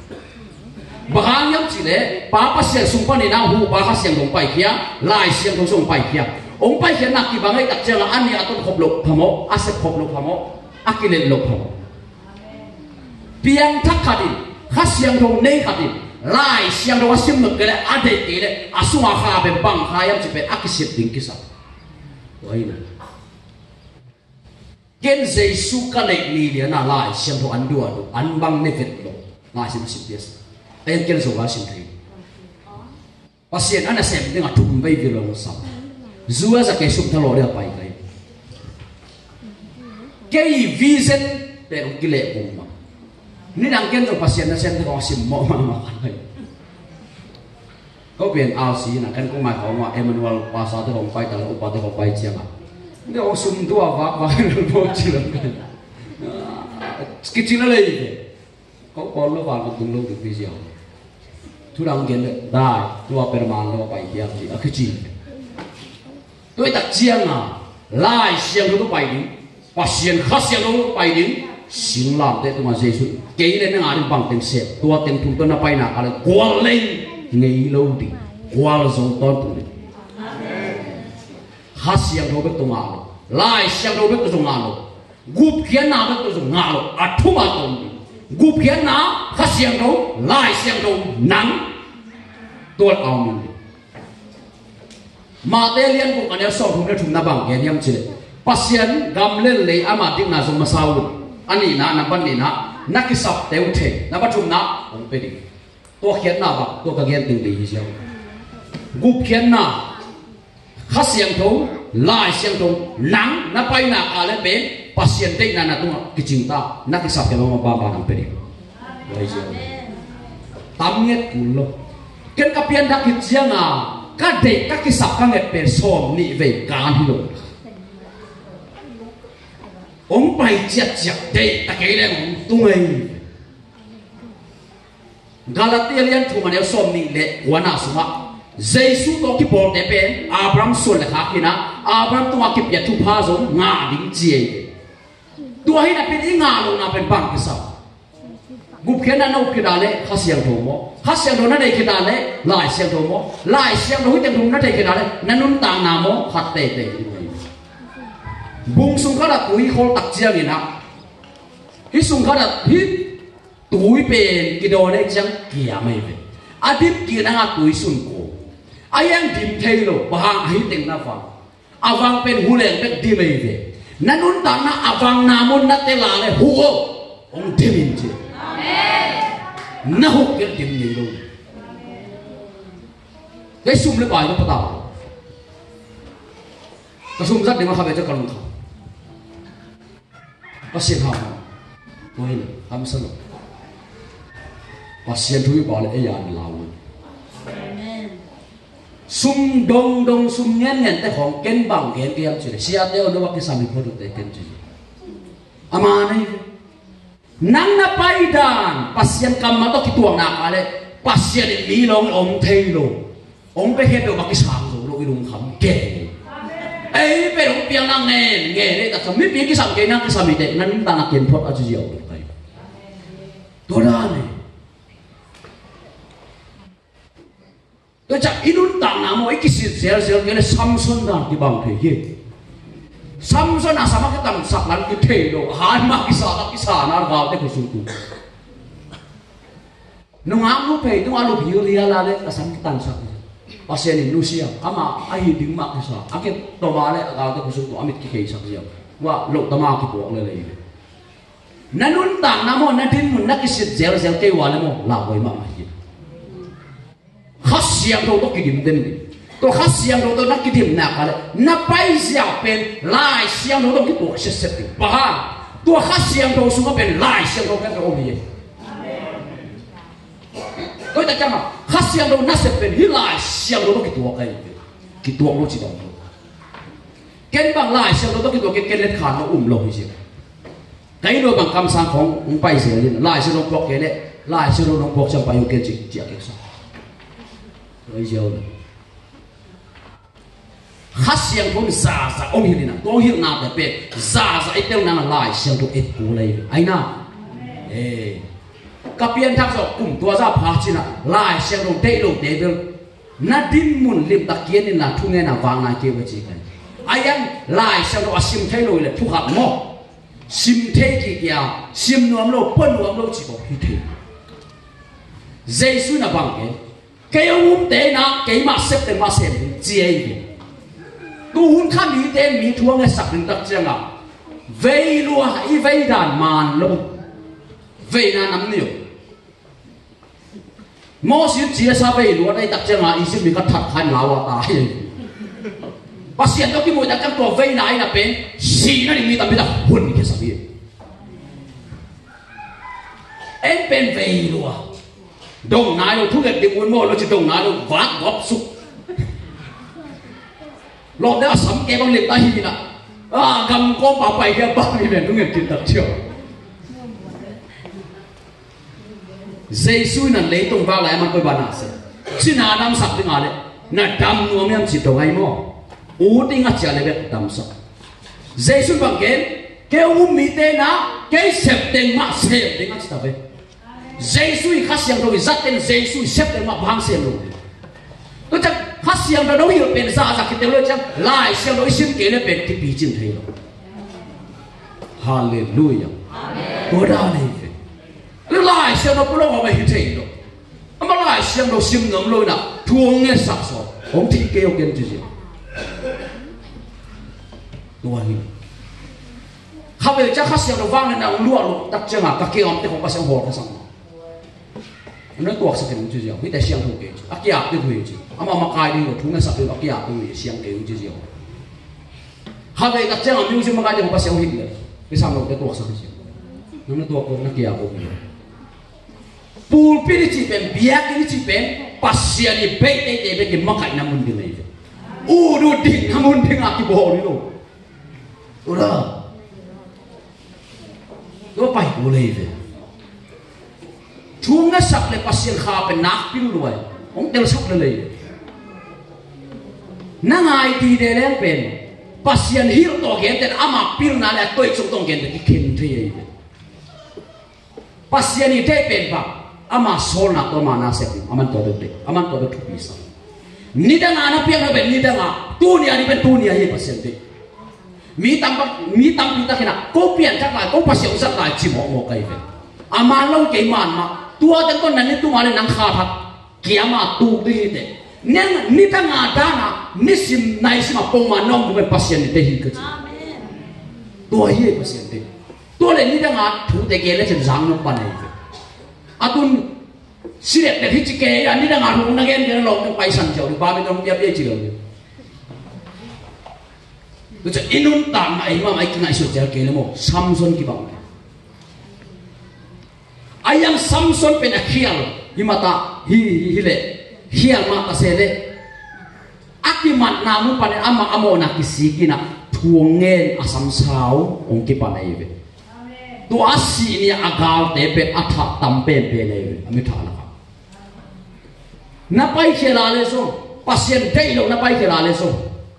Bahang yang chi le pa pa siang sumpa ni na hu pa khas yang dong pai kia lai siang dong song pai kia. ông phải hiện nạc kỳ bằng ấy đặc trưng là anh ấy aton khop lục phàm mộ, asep khop lục phàm mộ, akilen lục phàm mộ. Piang thắc khadi, khát xiang thâu nei khadi, lai xiang thâu asim mực cái này, ade cái này, asung akha bên bang khayam chỉ bên akisip đinh kisa. Vậy nè. Ken Giêsu cái này ni liền là lai xiang thâu ăn đua đua, ăn bang nei việt lục, lai xiang sip yes. Anh ken zoga xiang thầy. Pasien anh xem dengan thùng bay về lòng sập. Zua za cái sum thalo dia pai kai. Cái vision để ông kile ông mà. Ni đang ken zo pasien na xem thong sim mo ma ma kan kai. Có biển ao xí na kan cũng mai họ mà Emmanuel pasa tu ông pai tala upa tu ông pai chiang à. Ni ông sum tua va va bo chi lam kai. Skitching lấy. Có con nó vào một tung lâu được video. Thu đang kiến được đại tua perman lo pai dia chi a chi tôi đặc chiang à lai xiang nó pai đi và xiang khát xiang nó pai đi xin làm thế tụi mà Giêsu cái này nó ăn bằng tiếng sét tua tiếng thùng tôi nó pai nạc là qua lên ngày lâu đi qua là giống con tụi này khát xiang nó biết tụi mà lai xiang nó biết tụi chúng ngalo gup kiến nào biết tụi chúng ngalo à thu mà tụi gup kiến nào khát xiang nó lai xiang nó nắng tuột ao mình mà tê liên cũng anh em so không được chúng ta bằng cái niệm chơi pasien gam lên lấy ama tiếng nào dùng mà sao anh ấy na nằm bên này na nát cái sập téo thế na bắt chúng na không phải đi tôi khiến nào bằng tôi cái gen từng đi sao gup khiến nào khát xiang thấu lại xiang thấu nắng na bay na cả lên bên pasien tây na na tung cái chính ta nát cái sập cái mà ba ba nằm bên đi vậy sao tám nhất cũng lo cái cái pian đặc biệt riêng à các đệ các cái sắp các nghệ bên xóm nị về cán hi luôn ông bay chặt chặt đệ ta cái này ông tung ấy Galatia liên thu mà nếu xóm nị lệ quan à suma Giêsu to cái bồn để bên Abraham xuân là khác na Abraham tung cái biệt thu pha giống ngã đỉnh chiê tua hi na bên ý ngã luôn na bên bang cái sao gup khiến anh nấu cái đá lệ khát xiang thổ mỏ khát xiang thổ nó đây cái đá lệ lại xiang thổ mỏ lại xiang thổ tiếng thùng nó đây cái đá lệ nó nôn tàng nào mỏ khát tê tê bung sung khát là túi khô tắc chiang gì nào hít sung khát là hít túi bền cái đồ này chẳng kia mày về à tiếp kia đang à túi sung cổ ai ăn tìm thấy rồi bà hít tiếng na vang à vang bên hú lên bên đi mày về nó nôn tàng na à vang na môn na tê là lệ hú ông tìm mình chứ nó hụt cái điểm gì luôn cái sum nó bài nó bắt đầu cái sum rất để mà khai về cho con không có xin hào tôi là ham sân và xin thui bảo là ấy ăn lao sum đông đông sum nhén nhén tại phòng kiến bằng kiến kia chứ xia teo nó bắt cái sami phô được tại kiến chứ ama này nang na paidan pasien kam ma to kituang na kale pasien ni long om thei lo om pe he do ba ki sang zo lo ilung kham ke ai pe long piang na nge nge ne ta sam mi pi ki sam ke na ki sam mi de nan ta na ken phot a ji jiao kai to da ne to cha inun ta na mo ki si sel sel ke samson da ki bang the ye Samson asama kita saklan kita do, han mak kisah kisah nar gaw te kusutu. Nung amu pe tu alu biu lia la le asam kita sak. Pasien ni Lucia, ama ahi ding mak kisah. Akit to ba le gaw te kusutu amit ki kei sak sia. Wa lo tama ki pok le le. Nanun tang namo na din mun na kisit zel zel ke wa le mo la boi ma ma hi. Khas siang do to ki dim den. To khát xiang đồ tôi nát cái điểm nào cả đấy, nát bay dẻo bên lại xiang đồ tôi cái tổ sẽ xếp đi, bà, tôi khát xiang đồ xuống bên lại xiang đồ cái cái ôm gì, tôi ta chăng à khát xiang đồ nát xếp bên hi lại xiang đồ tôi cái tổ cái cái tổ nó chỉ đồng thôi, cái bằng lại xiang đồ tôi cái tổ cái cái lên khán nó ủng lồng gì, cái đồ bằng cam sang phong cũng bay dẻo lên, lại xiang đồ bọc cái đấy, lại xiang đồ nó bọc trong bay cái gì chỉ cái sao, rồi dẻo rồi. khát xiang thôn già già ông hiểu đi nào, tôi hiểu nào để về già già ấy tiêu năng lại xiang thôn ít cú lấy, anh nào, ê, các biên tháp rồi cùng tua ra phá chi nào, lại xiang thôn tây đầu tây được, na din mun lim đặc kiến nên là thu nghe nào vàng này kêu cái gì cái, anh lại xem nó sim thấy rồi là thu hạt mò sim thấy gì kia sim nuông lâu quân nuông lâu chỉ có khi thế Giêsu là bằng cái cái ông tế na cái mà xếp để mà xem chia gì tu hun khăn đi tên mi thuang cái sạc đến đặc trưng à vây lúa hay vây đàn màn lâu vây na nắm nhiều mò xíu chia sa vây lúa đây đặc trưng à ý xíu bị cắt thật hay ngáo à tai bác sĩ đó cái mùi đặc trưng của vây này là bên xì nó đi mi tầm bị đặc hun cái sao biết em bên vây lúa đồng nái rồi thu nhập đi muốn mua nó chỉ đồng nái rồi vát góp sụp lọt đó sắm cái con liệt tay nè à cầm con bảo bảy cái bao nhiêu tiền thu nhập tiền tập triệu Giêsu là lấy tung vào lại mà coi bàn nào xin hà nam sập đi ngài đấy là đam nuông em chỉ đồng ai mò ú đi ngắt chả lấy biết đam sập Giêsu bằng cái cái ú mi tên á cái sẹp tên mà sẹp đi ngắt chả về Giêsu khát xiang rồi dắt tên Giêsu xếp tên mà bang xiang rồi tôi chắc khát xiang rồi đâu hiểu bên ra ra cái tên luôn chắc lại xiang rồi xin kể lên bên cái bị chìm thấy rồi Hallelujah tôi đã này vậy lại xiang rồi cũng đâu mà hiểu thấy rồi mà lại xiang rồi xiêm ngấm rồi nè thuông nghe sặc sọ ông thì kêu kiên chứ gì tôi hiểu không phải chắc khát xiang rồi vang lên nào lúa lúa đặc trưng à các kia ông thì không có xiang hồ cái sao nó tuột sạch cái gì vậy? Tại xiang thùng kêu, ác kia cái gì chứ? Ama mà cài đi rồi thùng cái sạch đi, ác kia cái gì xiang kêu chứ gì? Hai cái đặc trưng là mình dùng mà cài đi không có xiang hình đấy, cái sao nó cái tuột sạch cái gì? Nó nó tuột nó kia cái gì? Pulpit chỉ bên bia cái chỉ bên pasien đi bên đây đây bên cái mắc cái namun đi này, u đu đi namun đi ngaki bohong itu, udah, itu apa itu lagi? Chúng nó sắp lên pasien khá bên nát pin rồi, ông đều sắp lên lấy. Nang ai đi để lên bên pasien hiểu tổ kiến tên ama pin nào là tôi chúng tôi kiến cái kinh thế ấy. Pasien đi đây bên bạc ama sol nát tôi mà nát sẽ aman tôi được đấy, aman tôi được thu phí sao? Ni đang ăn apa yang bên ni đang ăn, tu ni ani bên tu ni ai pasien đấy. Mi tambah mi tambah kita kena, kau pian cak lah, kau pasien usah lah cimok mau kaya bên. Aman lo kaya mana? Tua dan kau nanti tu mana nang khabat kiamat tu dihite neng ni tanga dana ni sim nai sim apong manong bukan pasien ni tehi kerja tua ye pasien te tua le ni tanga tu te kele jen zang no panai atun siret te hici ke ya ni tanga ru nagen dia lok nang paisan jauh di babi tong dia dia jilo tu je inun tam ai ma mai kinai so jel kele mo Samson ki bang ayam Samson pena khial himata hi hi le khial mata sele akimat namu pane ama amo na kisikina thuongen asam sao ong ki panai ve tu asi ni agal te pe atha tampe pe le ami thala na pai khela le so pasien dei lo na pai khela le so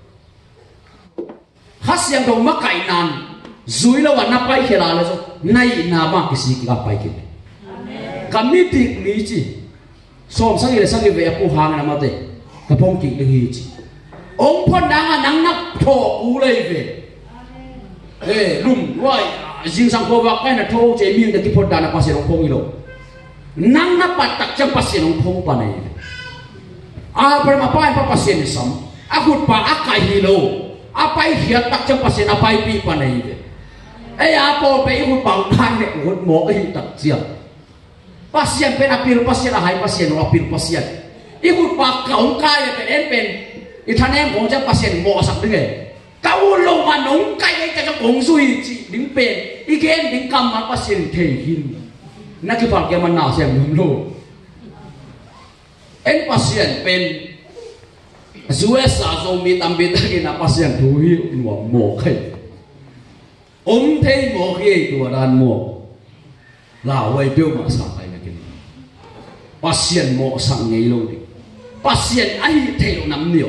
hasiang do makai nan zui lo wa na pai khela le so nai na ma kisikika pai ki kami tik ni chi som sang ile sang ve pu hang na ma te ka pong ki le hi chi ong phon dang a nang nak tho u le ve eh lum wai jing sang ko wa kai na tho che mi de ki phon da na pa se ong phong ilo nang na pat tak chang pa se ong phong pa nei a per ma pa pa pa se ni sam a khut pa a kai hi lo a pai hiat tak chang pa se na pai pi pa nei ve ai a po pe u pa thang ne u mo ka hi tak chiam pasien pen apil pasien ahai pasien o apil pasien ikut pak kau kaya pen en pen ithanem kong cha pasien mo sak dinge kau lo manong kaya cha kong sui chi ding pen igen ding kam ma pasien thei hin na ki pak ke man na sem num lo en pasien pen zuwe sa zo mi tam bi ta ki na pasien thu hi nuam mo khai om thei mo khi tu dan mo la wai piu ma sa pasien mo sang ngei lo di pasien ai thei lo nam nio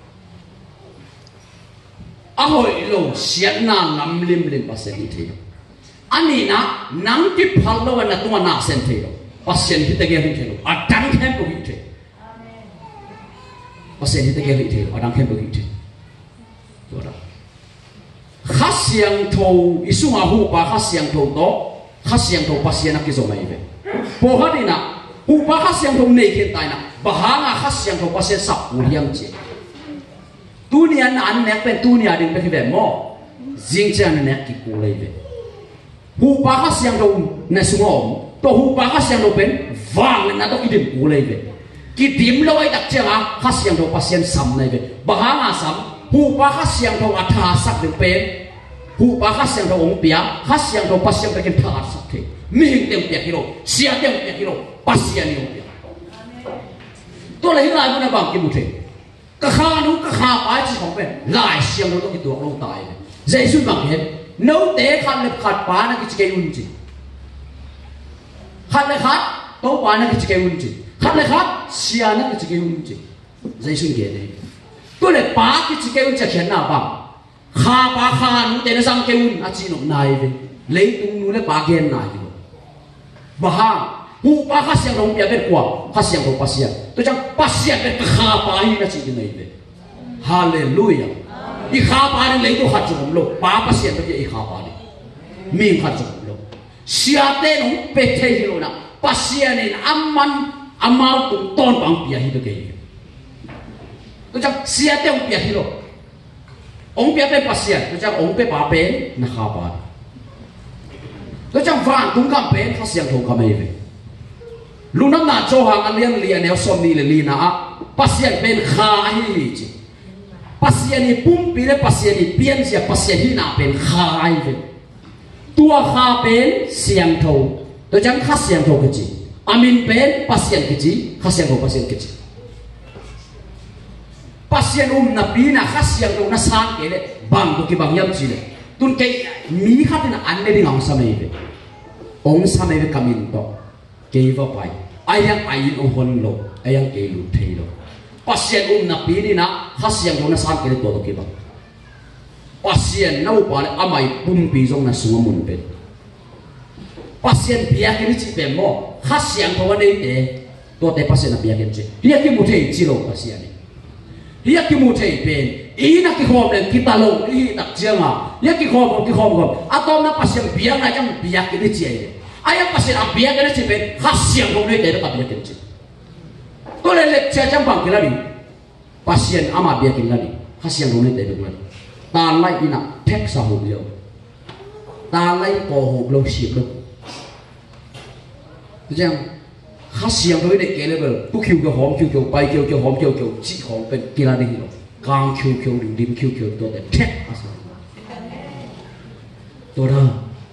a hoi lo sian na nam lim lim pasien ni thei ani na nang ki phal lo na tu na sen thei lo pasien hi te ge hi thei lo adang khem ko hi thei pasien hi te ge hi thei lo adang khem ko hi thei to da khát xiang thâu isu ngà hu pa khát xiang thâu to khát xiang thâu pasien nak kiso mai ve po ha ni na hu pa khát xiang thâu nei khen tai na bahanga khát xiang thâu pasien sap uriam che tu ni an an nek pen tu ni ading pe ve mo jing chan nek ki ku lei ve hu pa khát xiang thâu na sungom to hu pa khát xiang thâu pen vang na to idim ku lei ve ki dim loi dak changa khát xiang thâu pasien sam nei ve bahanga sam hu pa khát xiang thâu atha sak de pen hu pa khát xiang thâu ong pia khát xiang thâu pasien pe ken tha sak the mi hing tem pia kilo sia tem pia kilo pasien ni ong pia to lai lai mo na bang ki mu the ka kha nu ka kha pa chi khong pen lai xiang thâu to ki tuak lo tai Jesus bang hen nấu té khát lep khát pa na ki chike un chi khát le khát to pa na ki chike un chi khát le khát sia na ki chike un chi Jesus ge de to le pa ki chike un cha khen na bang kha pa kha nu te na sang ke un a chi no nai ve le tung nu le pa gen nai ve ba ha hu pa kha siang rong pia ve kwa kha siang ro pa sia to chang pa sia ve kha pa hi na chi nei ve hallelujah i kha pa ni le to kha chum lo pa pa sia pe i kha pa ni mi kha chum lo sia te no pe the hi lo na pa sia ni amman amal tu ton pang pia hi de ke to chang sia te ong pia hi lo ong pia pe pa sia to chang ong pe pa pe na kha pa to chang van tung kam pe kha siang tho kam ei ve lu nam na cho hang alian lian ne som ni le li na a pa sia pen kha hi li chi pasien ni pum pi le pasien ni pian sia pasien hi na pen khai ve tua kha pen siang tho to chang kha siang tho ke chi amin pen pasien ke chi kha siang tho pasien ke chi pasien um na pi na kha siang tho na sang ke le bang ko ki bang yam chi le tun ke mi kha tin an le ding ang sa mai ve ong sa mai ve kamin to ke va pai ayang ayin ong hon lo ayang ke lu thei lo pasien um na pi ni na kha siang tho na sang ke le to to ki bang pasien na u pa le amai pum pi jong na sunga mun pe pasien pia ke ni chi pe mo kha siang tho nei te to te pasien na pia ke chi hi ki mu thei chi lo pasien ni hi ki mu thei pen i na ki khom le ki ta lo i tak chiang a hi ki khom ki khom khom atom na pasien pia na chang pia ke ni chi ai ai pasien a pia ke ni chi pen kha siang tho nei te ta pia ke chi to le le cha chang bang ke la ni pasien ama pia ke la ni kha siang tho nei te la ni ta lai ina thek sa hu liao ta lai ko hu lo si lo chang khá xiang đối này cái level bút kêu kêu hòm kêu kêu bay kêu kêu hòm kêu kêu chỉ hòm bên kia là đi rồi càng kêu kêu đừng điểm kêu kêu tôi để thét tôi đó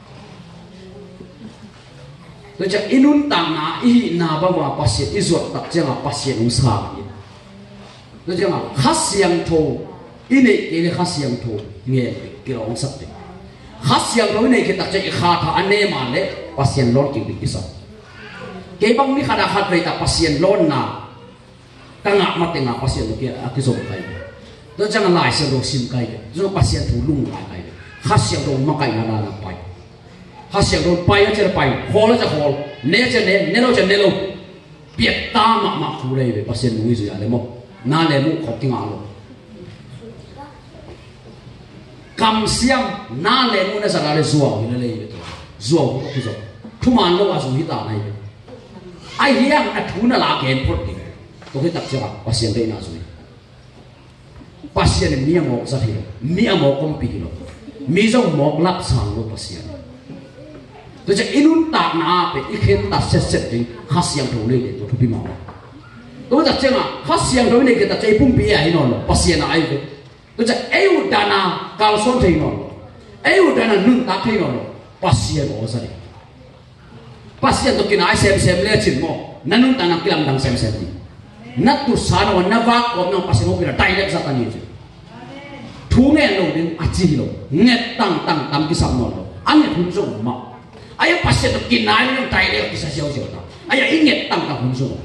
tôi chắc inun tang na i na ba ma pasien i zuat tak chang a pasien u sa ni tôi chang khá xiang tho i này cái này khá xiang tho nghe cái ông sắc đấy khá xiang đối này cái tak chang khá tha anh em mà đấy pasien lon cái bị sao cái bang mi khada khat rei ta pasien lon na tanga ma tenga pasien ke akiso kai do chang lai se ro sim kai do pasien thu lung lai kai kha siang ro ma kai na na pai kha siang ro pai a che pai hol cha hol ne che ne ne lo che ne lo piet ta ma ma thu rei ve pasien mu zu ya le mo na le mu khop ki nga lo kam siam na le mu na sa la le zuo ni le le to zuo ko ki zo thu man lo wa zu hi ta nai ai hiang a thu na la ken phot ni to ke tak cha pasien dei na zui pasien mi mo sa thi mi mo kom pi lo mi zo mo lap sang lo pasien to cha inun ta na pe i khen ta set set ding kha siang tho le to thu pi ma to ta cha kha siang tho ne ke ta chai pum pi ai no lo pasien ai ve to cha ai u dana kal son thei no ai u dana nun ta thei no pasien o sa pasien to kinai sem sem le chin mo nanun tanang kilam dang sem sem ni nat tu san wa na va ko no pasien mo pira direct sa tani ji thu nge lo din a chi lo nge tang tang tam ki sam no lo an ne hun zo ma ai pasien to kinai no direct ki sa xiao xiao ta ai i nge tang tang hun zo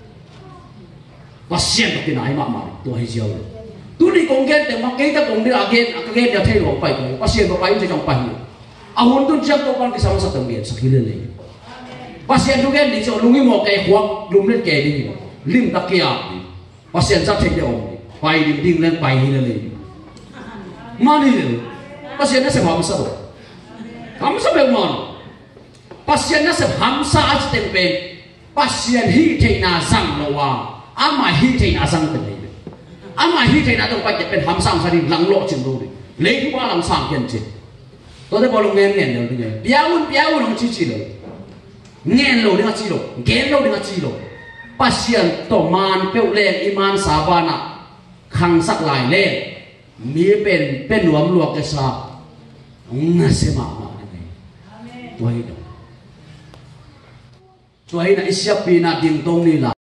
pasien to kinai ma ma to hai xiao lo tu ni kong gen te ma ke ta kong di again a ke dia thai lo pai ko pasien ko pai je jong pai a hun tu jang to ban ki sam sa tang bien sa ki le le pasien tu gen ni cho lungi mo kai huak lum lên ke đi lim ta kia pasien sa thek de om pai lim ding lên pai hi le le ma ni le pasien na sa hamsa do hamsa be mon pasien na sa hamsa a tempe pasien hi the na sang lo wa ama hi the na sang te le ama hi the na tong pa pen hamsa sa ri lang lo chin do ri le ku ba lang sang ken chin to de bolong ngen ngen lo ni biaun biaun long chi chi lo ngen lo ni chi lo gen lo ni chi lo pasien to man pe le iman sabana khang sak lai le miเป็นเป็นหลวมหลวกกษาnga se ma ma ni tuai do tuai na isya pina ding tong ni la